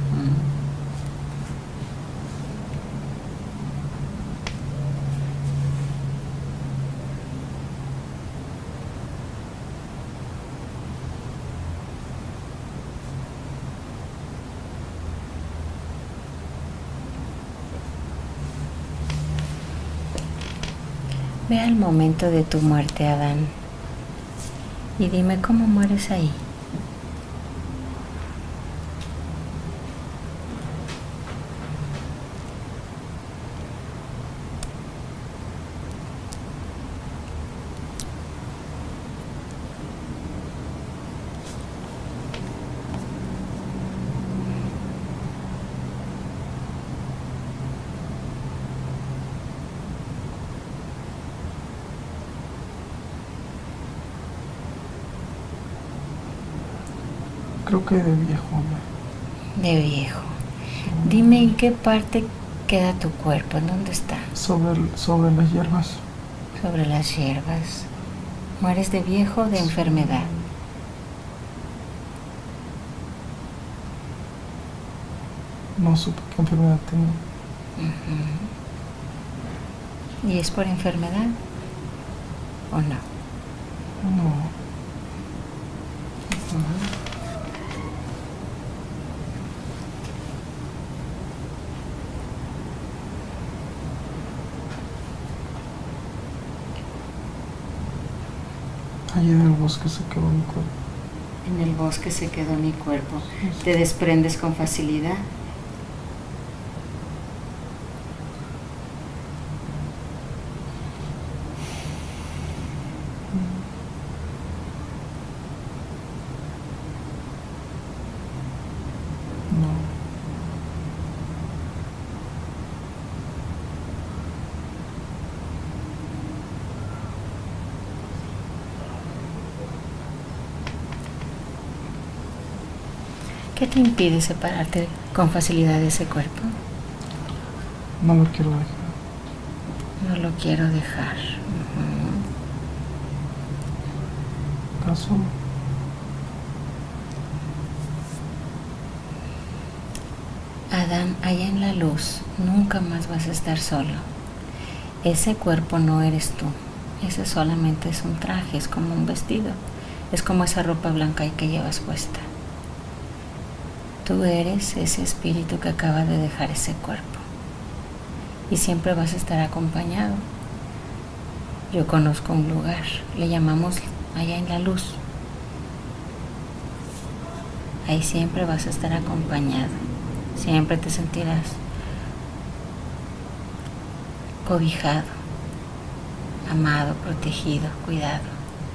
Ve al momento de tu muerte, Adán, y dime cómo mueres ahí. Creo que de viejo, hombre. De viejo. Dime en qué parte queda tu cuerpo, ¿en dónde está? Sobre las hierbas. Sobre las hierbas. ¿Mueres de viejo o de enfermedad? No supe qué enfermedad tenía. ¿Y es por enfermedad o no? No. Allí en el bosque se quedó mi cuerpo. En el bosque se quedó mi cuerpo. ¿Te desprendes con facilidad? No. ¿Qué te impide separarte con facilidad de ese cuerpo? No lo quiero dejar. No lo quiero dejar. Está solo. Adán, allá en la luz, nunca más vas a estar solo. Ese cuerpo no eres tú. Ese solamente es un traje, es como un vestido. Es como esa ropa blanca que llevas puesta. Tú eres ese espíritu que acaba de dejar ese cuerpo. Y siempre vas a estar acompañado. Yo conozco un lugar, le llamamos allá en la luz. Ahí siempre vas a estar acompañado. Siempre te sentirás cobijado, amado, protegido, cuidado.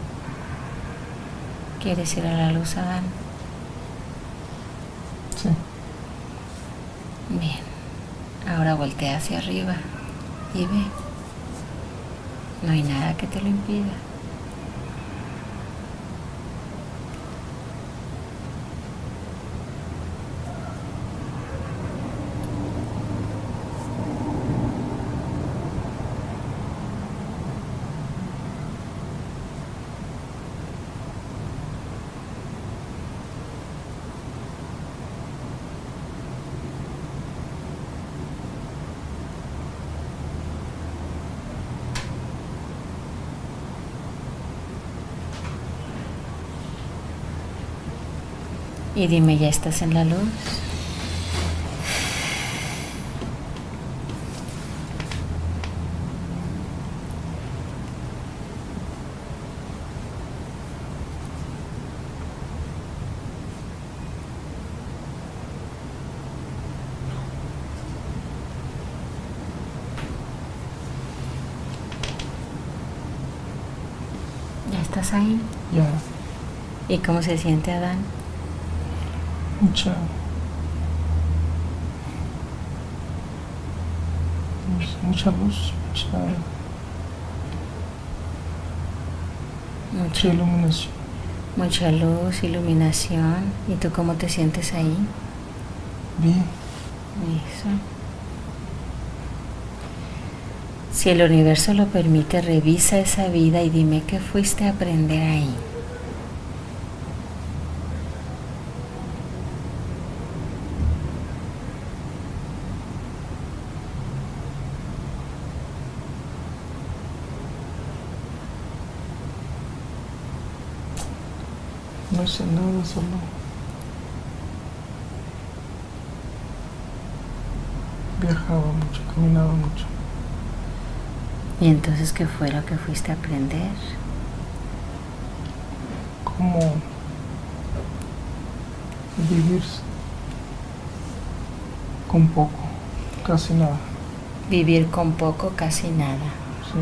¿Quieres ir a la luz, Adán? Sí. Bien. Ahora voltea hacia arriba y ve. No hay nada que te lo impida. Y dime, ¿ya estás en la luz? ¿Ya estás ahí? Ya. ¿Y cómo se siente, Adán? Mucha luz, mucha iluminación. Mucha luz, iluminación. ¿Y tú cómo te sientes ahí? Bien. Eso. Si el universo lo permite, revisa esa vida y dime qué fuiste a aprender ahí. No hice nada, solo viajaba mucho, caminaba mucho. ¿Y entonces qué fue lo que fuiste a aprender? Cómo vivir con poco, casi nada. Vivir con poco, casi nada. Sí.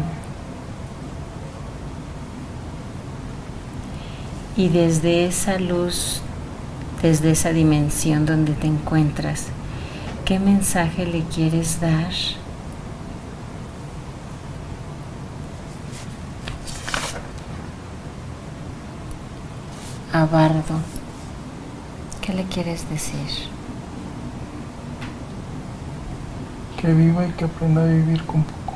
Y desde esa luz, desde esa dimensión donde te encuentras, ¿qué mensaje le quieres dar a Bardo? ¿Qué le quieres decir? Que viva y que aprenda a vivir con poco.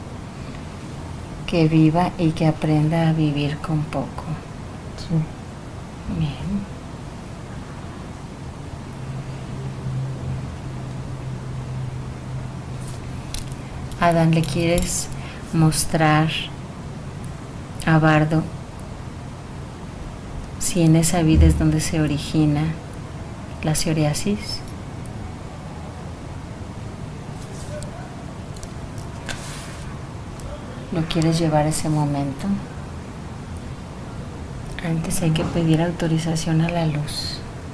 Que viva y que aprenda a vivir con poco. Sí. Bien. Adán, ¿le quieres mostrar a Bardo si en esa vida es donde se origina la psoriasis? ¿Lo quieres llevar a ese momento? Antes hay que pedir autorización a la luz.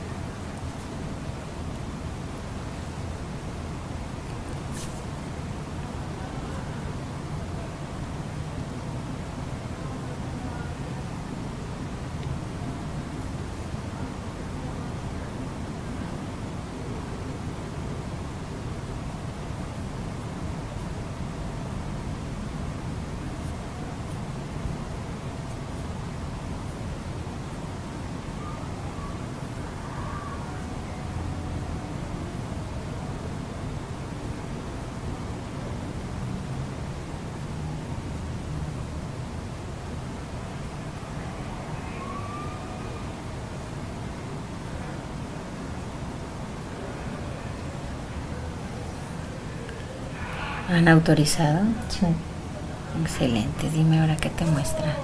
¿Han autorizado? Sí. Excelente. Dime ahora qué te muestra.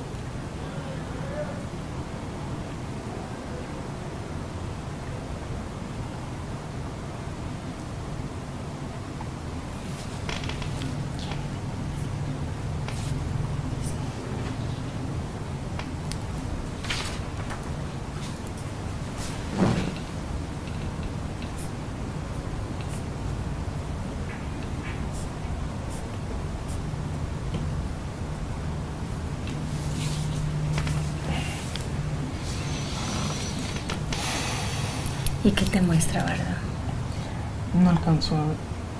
¿Y qué te muestra, verdad? No alcanzó a ver.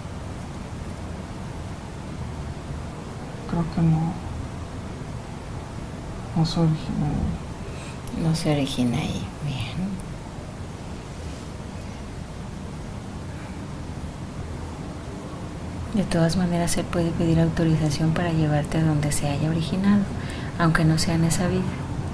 Creo que no. No se origina ahí. No se origina ahí. Bien. De todas maneras, se puede pedir autorización para llevarte a donde se haya originado, aunque no sea en esa vida.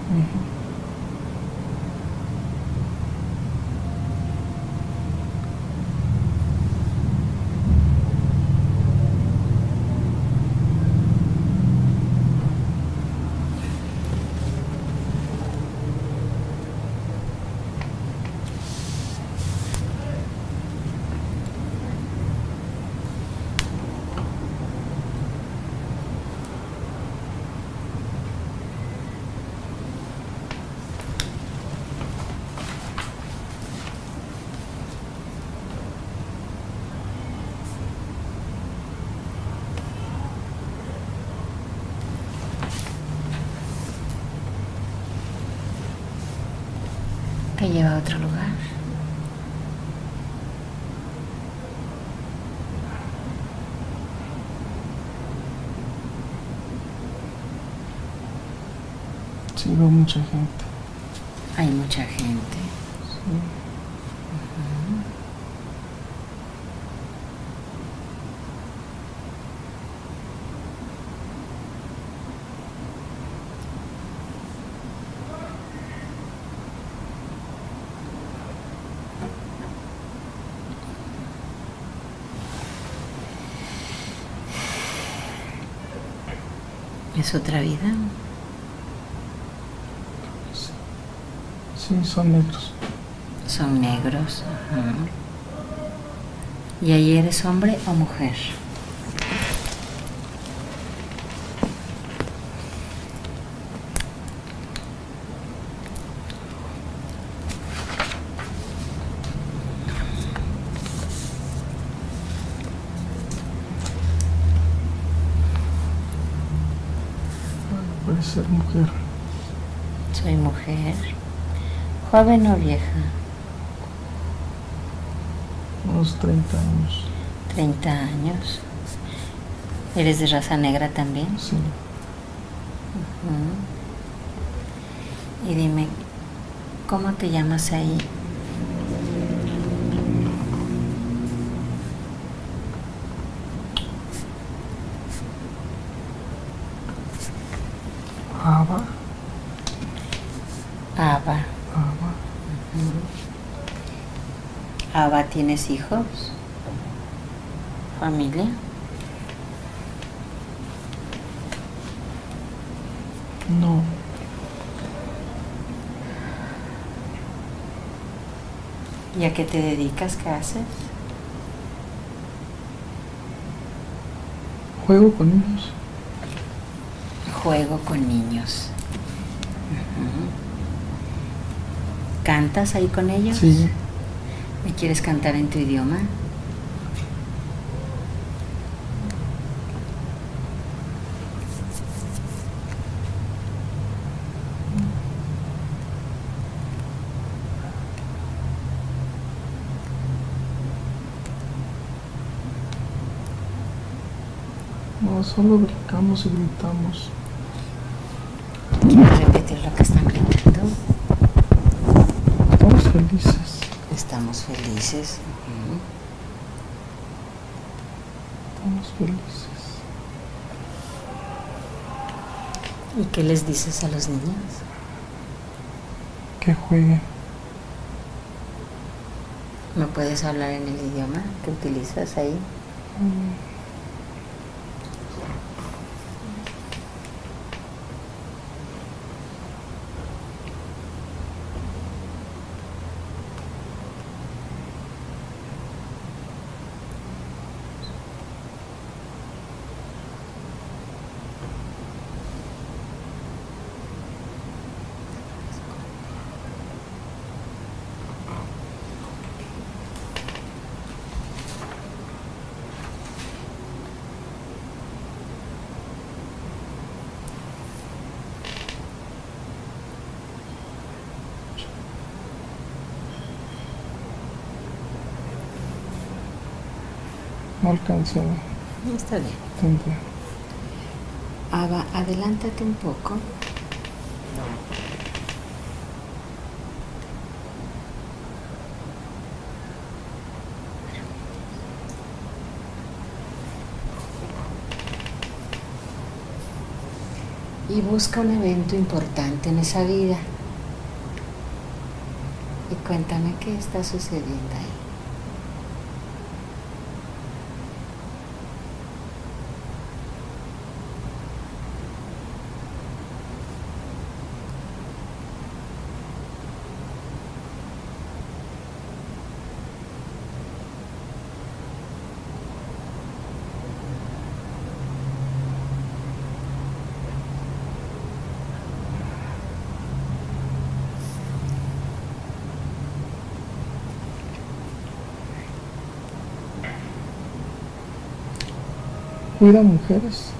Te lleva a otro lugar. Sí, veo mucha gente. Hay mucha gente. Sí. ¿Es otra vida? Sí, son negros. Son negros. Ajá. ¿Y ahí eres hombre o mujer? Puede ser mujer. Soy mujer. ¿Joven o vieja? Unos 30 años. 30 años. ¿Eres de raza negra también? Sí. Y dime, ¿cómo te llamas ahí? Ava. Ava. Ava. Ava, ¿tienes hijos? ¿Familia? No. ¿Y a qué te dedicas? ¿Qué haces? Juego con niños. Juego con niños. ¿Cantas ahí con ellos? Sí. ¿Me quieres cantar en tu idioma? No, solo brincamos y gritamos. ¿Quieres repetir lo que están gritando? Estamos felices. Estamos felices. Estamos felices. ¿Y qué les dices a los niños? Que jueguen. ¿Me puedes hablar en el idioma que utilizas ahí? No alcancé. Está bien. Tendré. Ava, adelántate un poco. Y busca un evento importante en esa vida. Y cuéntame qué está sucediendo ahí. Cuida mujeres.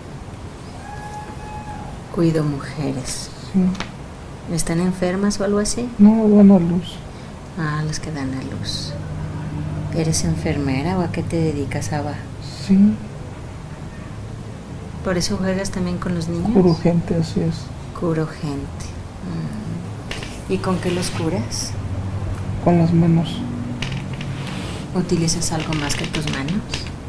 Cuido mujeres. Sí. ¿Están enfermas o algo así? No, dan a luz. Ah, las que dan a luz. ¿Eres enfermera o a qué te dedicas, Ava? Sí. ¿Por eso juegas también con los niños? Curo gente, así es. Curo gente. ¿Y con qué los curas? Con las manos. ¿Utilizas algo más que tus manos?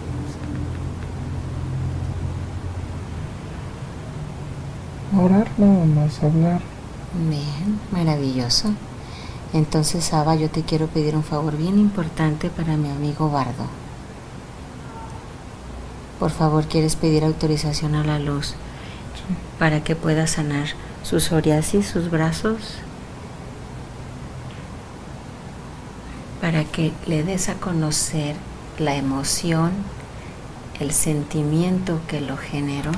Orar nada más, hablar. Bien, maravilloso. Entonces, Ava, yo te quiero pedir un favor bien importante para mi amigo Bardo. Por favor, ¿quieres pedir autorización a la luz Sí. para que pueda sanar su psoriasis, sus brazos? Para que le des a conocer la emoción, el sentimiento que lo generó.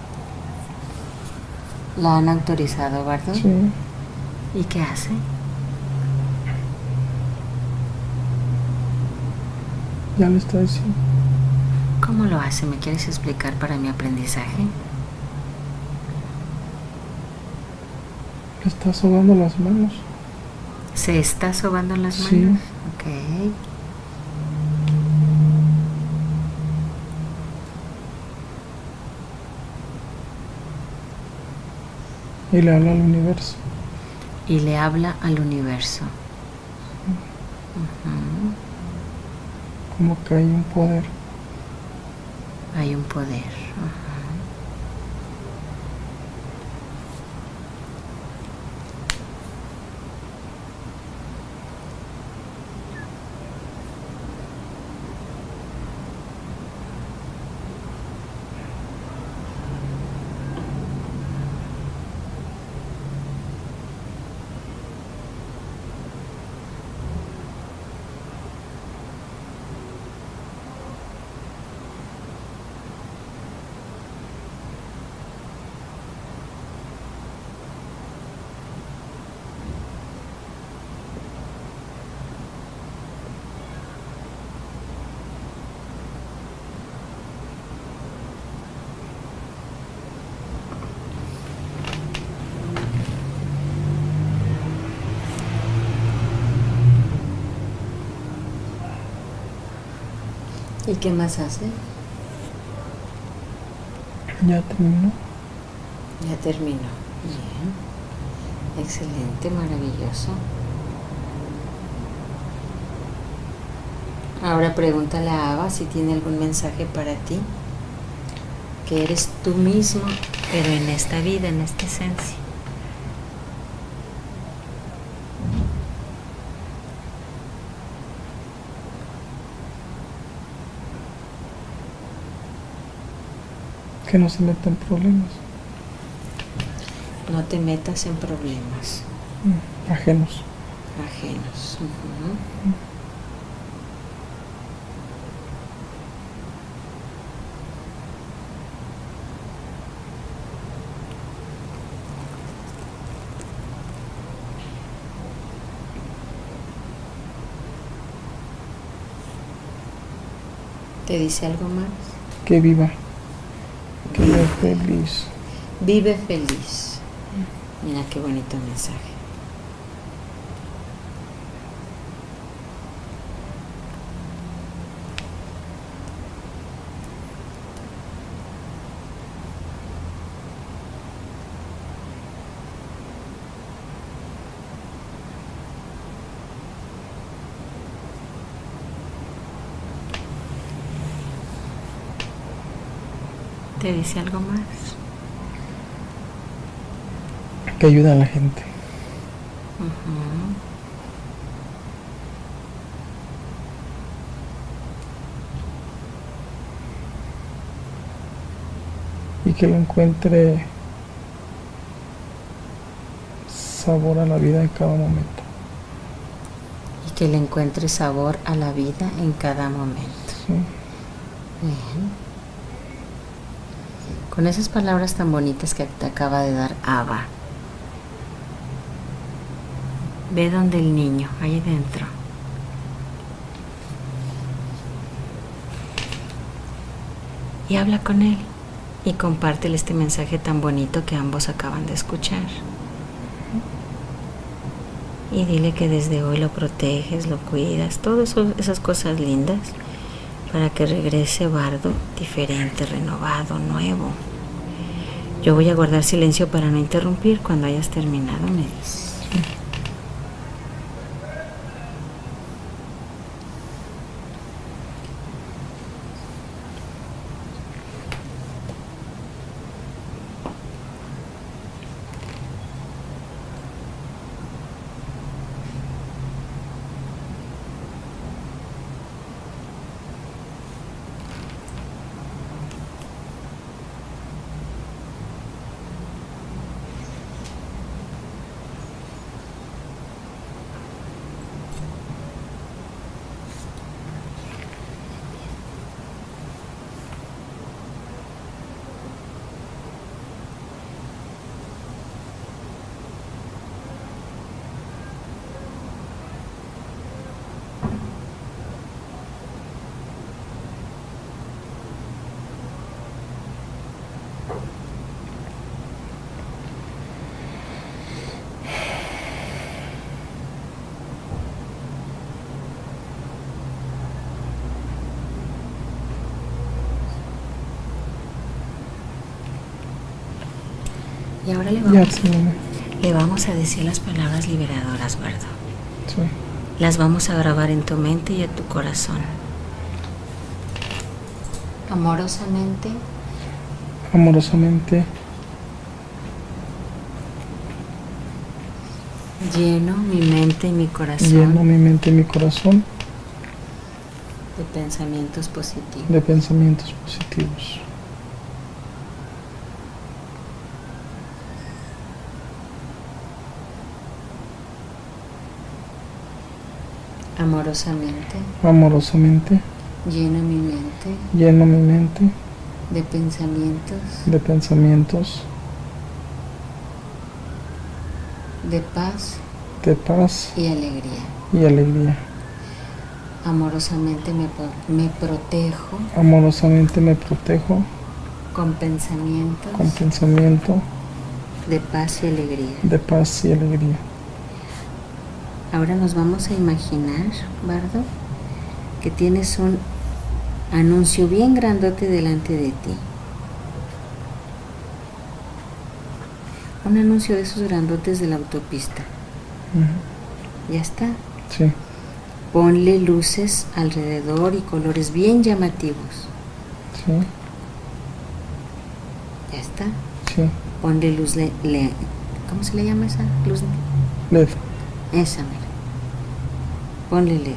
¿La han autorizado, Bardo? Sí. ¿Y qué hace? Ya le está diciendo. ¿Cómo lo hace? ¿Me quieres explicar para mi aprendizaje? Le está sobando las manos. ¿Se está sobando las Sí. manos? Ok. Y le habla al universo. Y le habla al universo. Ujú. Como que hay un poder. Hay un poder. Ujú. ¿Y qué más hace? Ya terminó. Ya terminó. Bien. Excelente, maravilloso. Ahora pregúntale a Ava si tiene algún mensaje para ti. Que eres tú mismo, pero en esta vida, en esta esencia. Que no se meta en problemas. No te metas en problemas Ajenos. ajenos. Ujú. ¿Te dice algo más? Que viva. Que viva feliz. Vive feliz. Mira qué bonito mensaje. ¿Te dice algo más? Que ayuda a la gente. Ujú. Y que le encuentre sabor a la vida en cada momento. Y que le encuentre sabor a la vida en cada momento. Sí. Bien. Con esas palabras tan bonitas que te acaba de dar Ava, ve donde el niño, ahí dentro. Y habla con él. Y compártele este mensaje tan bonito que ambos acaban de escuchar. Y dile que desde hoy lo proteges, lo cuidas, todas esas cosas lindas, para que regrese Bardo diferente, renovado, nuevo. Yo voy a guardar silencio para no interrumpir. Cuando hayas terminado me dices. Y ahora Ya, sí, mamá. le vamos a decir las palabras liberadoras, Bardo. Sí. Las vamos a grabar en tu mente y en tu corazón. Amorosamente, Amorosamente lleno mi mente y mi corazón lleno mi mente y mi corazón de pensamientos positivos. de pensamientos positivos. Amorosamente, Amorosamente lleno mi mente lleno mi mente de pensamientos de pensamientos de paz de paz y alegría. y alegría. Amorosamente me protejo Amorosamente me protejo con pensamientos con pensamiento de paz y alegría. de paz y alegría. Ahora nos vamos a imaginar, Bardo, que tienes un anuncio bien grandote delante de ti. Un anuncio de esos grandotes de la autopista. Ujú. Ya está. Sí, Ponle luces alrededor y colores bien llamativos. sí, Ya está. sí. Ponle luz ¿cómo se le llama esa luz? LED. Esa, mira. Ponle LED.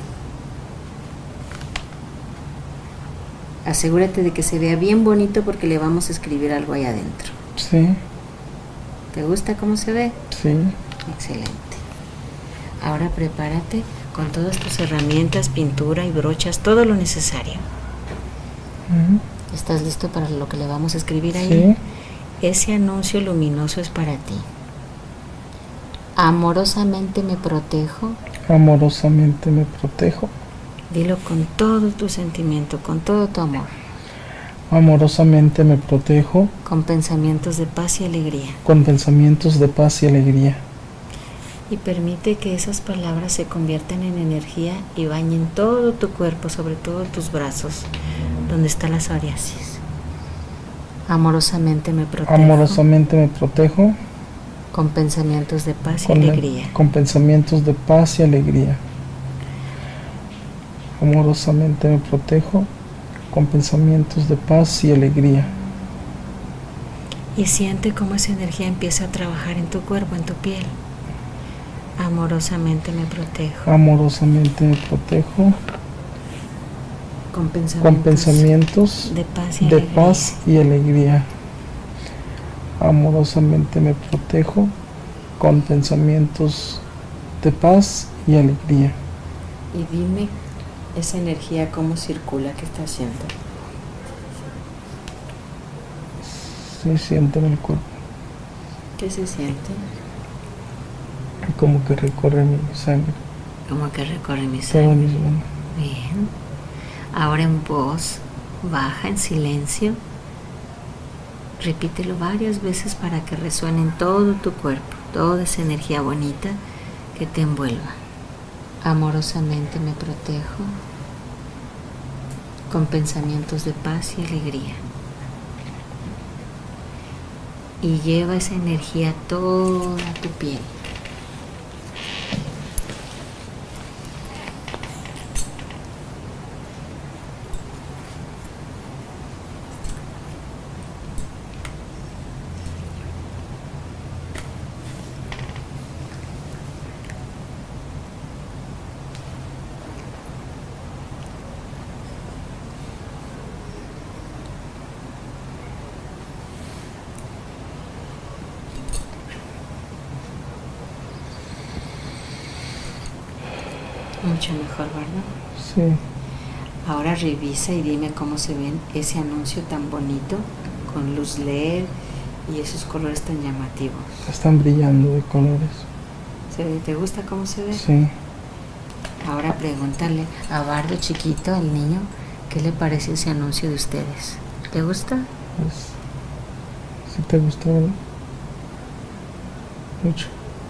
Asegúrate de que se vea bien bonito porque le vamos a escribir algo ahí adentro. Sí, ¿Te gusta cómo se ve? sí. Excelente. Ahora prepárate con todas tus herramientas, pintura y brochas, todo lo necesario. Ujú. ¿Estás listo para lo que le vamos a escribir ahí? Sí. Ese anuncio luminoso es para ti. Amorosamente me protejo. Amorosamente me protejo. Dilo con todo tu sentimiento, con todo tu amor, Amorosamente me protejo con pensamientos de paz y alegría. con pensamientos de paz y alegría. Y permite que esas palabras se conviertan en energía y bañen todo tu cuerpo, sobre todo tus brazos, donde está la psoriasis. Amorosamente me protejo. Amorosamente me protejo Con pensamientos de paz y alegría. con pensamientos de paz y alegría. Amorosamente me protejo con pensamientos de paz y alegría. Y siente cómo esa energía empieza a trabajar en tu cuerpo, en tu piel. Amorosamente me protejo. Amorosamente me protejo Con con pensamientos de paz y de alegría. paz y alegría. Amorosamente me protejo con pensamientos de paz y alegría. Y dime esa energía cómo circula, qué está haciendo. Sí, siento en el cuerpo, ¿Qué se siente? como que recorre mi sangre, Como que recorre mi todas sangre. mis venas. Bien. Ahora en voz baja, en silencio. Repítelo varias veces para que resuene en todo tu cuerpo, toda esa energía bonita que te envuelva. Amorosamente me protejo con pensamientos de paz y alegría. Y lleva esa energía a toda tu piel. Mucho mejor, ¿verdad? Sí, Ahora revisa y dime cómo se ven ese anuncio tan bonito con luz LED y esos colores tan llamativos. están brillando de colores. ¿Te gusta cómo se ve? Sí, Ahora pregúntale a Bardo chiquito, al niño, ¿qué le parece ese anuncio de ustedes? ¿Te gusta? pues, sí te gustó, ¿verdad? Mucho.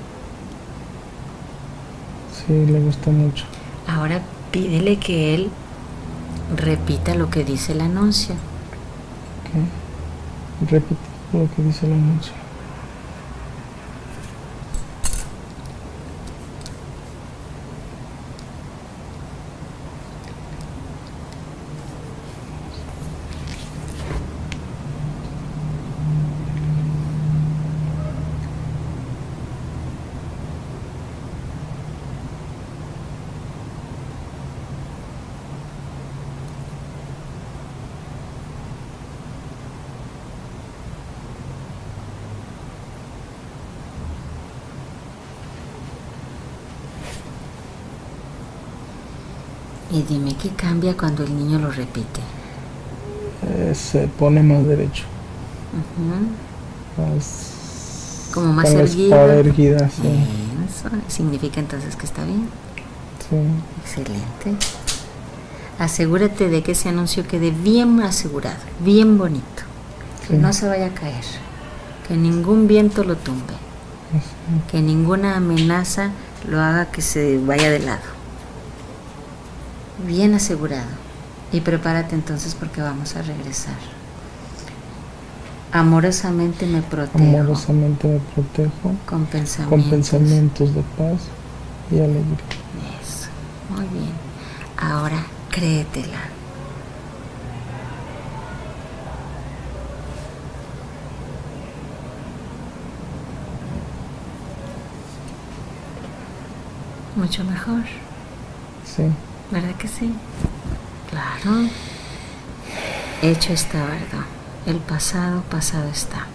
Sí, le gusta mucho. Ahora pídele que él repita lo que dice el anuncio. Ok. Repite lo que dice el anuncio. Y dime, ¿qué cambia cuando el niño lo repite? Se pone más derecho. Ujú. Más, Como más con la erguido. espada erguida, sí. Eso significa entonces que está bien. Sí. Excelente. Asegúrate de que ese anuncio quede bien asegurado, bien bonito. Que Sí. no se vaya a caer. Que ningún viento lo tumbe. Sí. Que ninguna amenaza lo haga que se vaya de lado. Bien asegurado. Y prepárate entonces porque vamos a regresar. Amorosamente me protejo. Amorosamente me protejo Con pensamientos. con pensamientos de paz y alegría. Eso. Muy bien. Ahora créetela. Mucho mejor. Sí. ¿Verdad que sí? Claro. Hecho está, ¿verdad? El pasado, pasado está.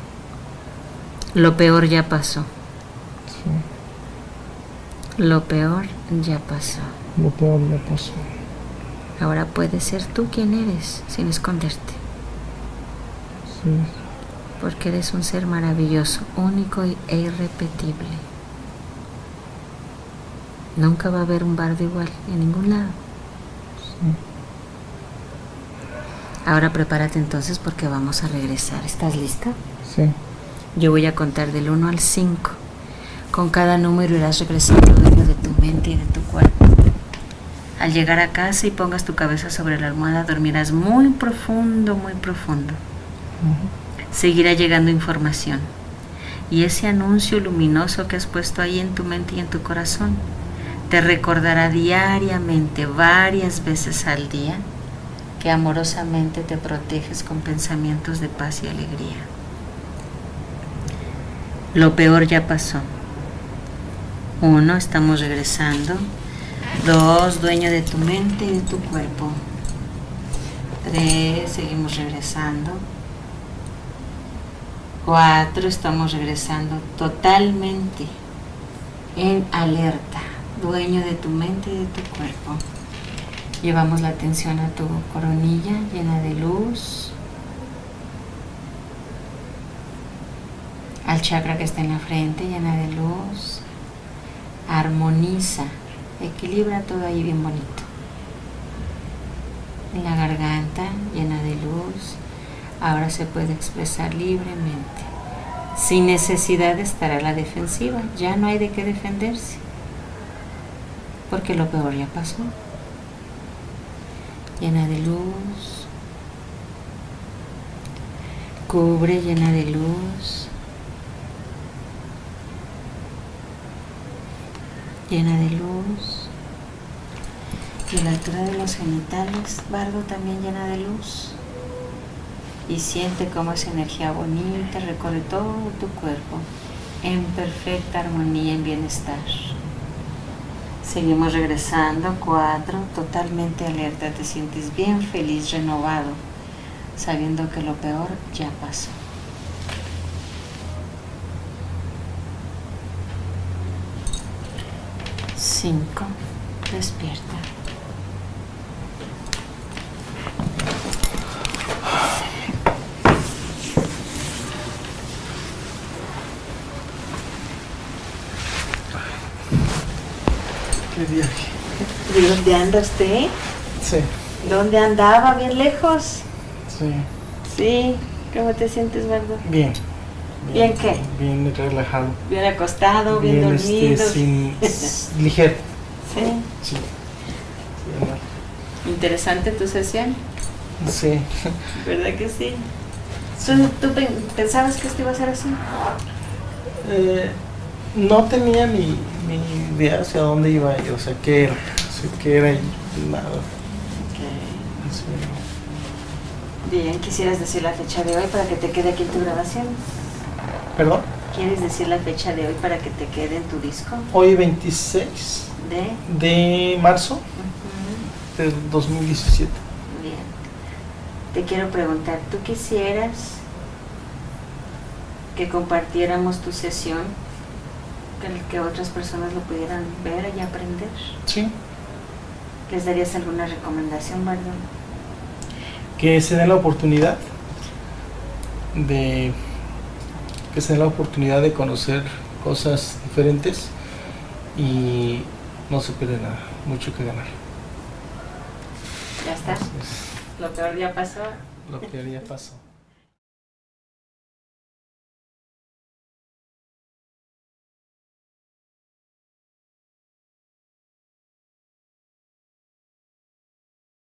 Lo peor ya pasó. Sí. Lo peor ya pasó. Lo peor ya pasó. Ahora puedes ser tú quien eres, sin esconderte. Sí. Porque eres un ser maravilloso, único e irrepetible. Nunca va a haber un bardo igual en ningún lado. Sí. Ahora prepárate entonces porque vamos a regresar. ¿Estás lista? Sí. Yo voy a contar del 1 al 5. Con cada número irás regresando dentro de tu mente y de tu cuerpo. Al llegar a casa y pongas tu cabeza sobre la almohada, dormirás muy profundo, muy profundo. Seguirá llegando información. Y ese anuncio luminoso que has puesto ahí en tu mente y en tu corazón te recordará diariamente, varias veces al día, que amorosamente te proteges con pensamientos de paz y alegría. Lo peor ya pasó. 1, estamos regresando. 2, dueño de tu mente y de tu cuerpo. 3, seguimos regresando. 4, estamos regresando totalmente en alerta, dueño de tu mente y de tu cuerpo. Llevamos la atención a tu coronilla llena de luz, al chakra que está en la frente llena de luz. Armoniza, equilibra todo ahí bien bonito. En la garganta llena de luz, ahora se puede expresar libremente, sin necesidad de estar a la defensiva. Ya no hay de qué defenderse, porque lo peor ya pasó. Llena de luz, cubre, llena de luz, llena de luz. Y la altura de los genitales, Bardo, también llena de luz. Y siente cómo esa energía bonita recorre todo tu cuerpo en perfecta armonía y bienestar. Seguimos regresando. 4, totalmente alerta, te sientes bien feliz, renovado, sabiendo que lo peor ya pasó. 5, despierta. ¿Qué viaje? ¿De dónde anda usted? Sí. ¿Dónde andaba? ¿Bien lejos? Sí. Sí. ¿Cómo te sientes, Bardo? Bien. ¿Bien qué? Bien relajado. Bien acostado, bien dormido. Ligero. Sí. Sí. Interesante tu sesión, Sí. ¿verdad que sí? ¿Tú pensabas que esto iba a ser así? No tenía ni idea hacia dónde iba a ir, o sea, qué era. O sea, qué era y nada. Sí. Bien, ¿quisieras decir la fecha de hoy para que te quede aquí en tu grabación? ¿Perdón? ¿Quieres decir la fecha de hoy para que te quede en tu disco? Hoy 26 de marzo del 2017. Bien. Te quiero preguntar, ¿tú quisieras que compartiéramos tu sesión, que otras personas lo pudieran ver y aprender? Sí. ¿Les darías alguna recomendación, Bardo? Que se den la oportunidad de conocer cosas diferentes y no se pierde nada, mucho que ganar. Ya está. Lo peor ya pasó. Lo peor ya pasó.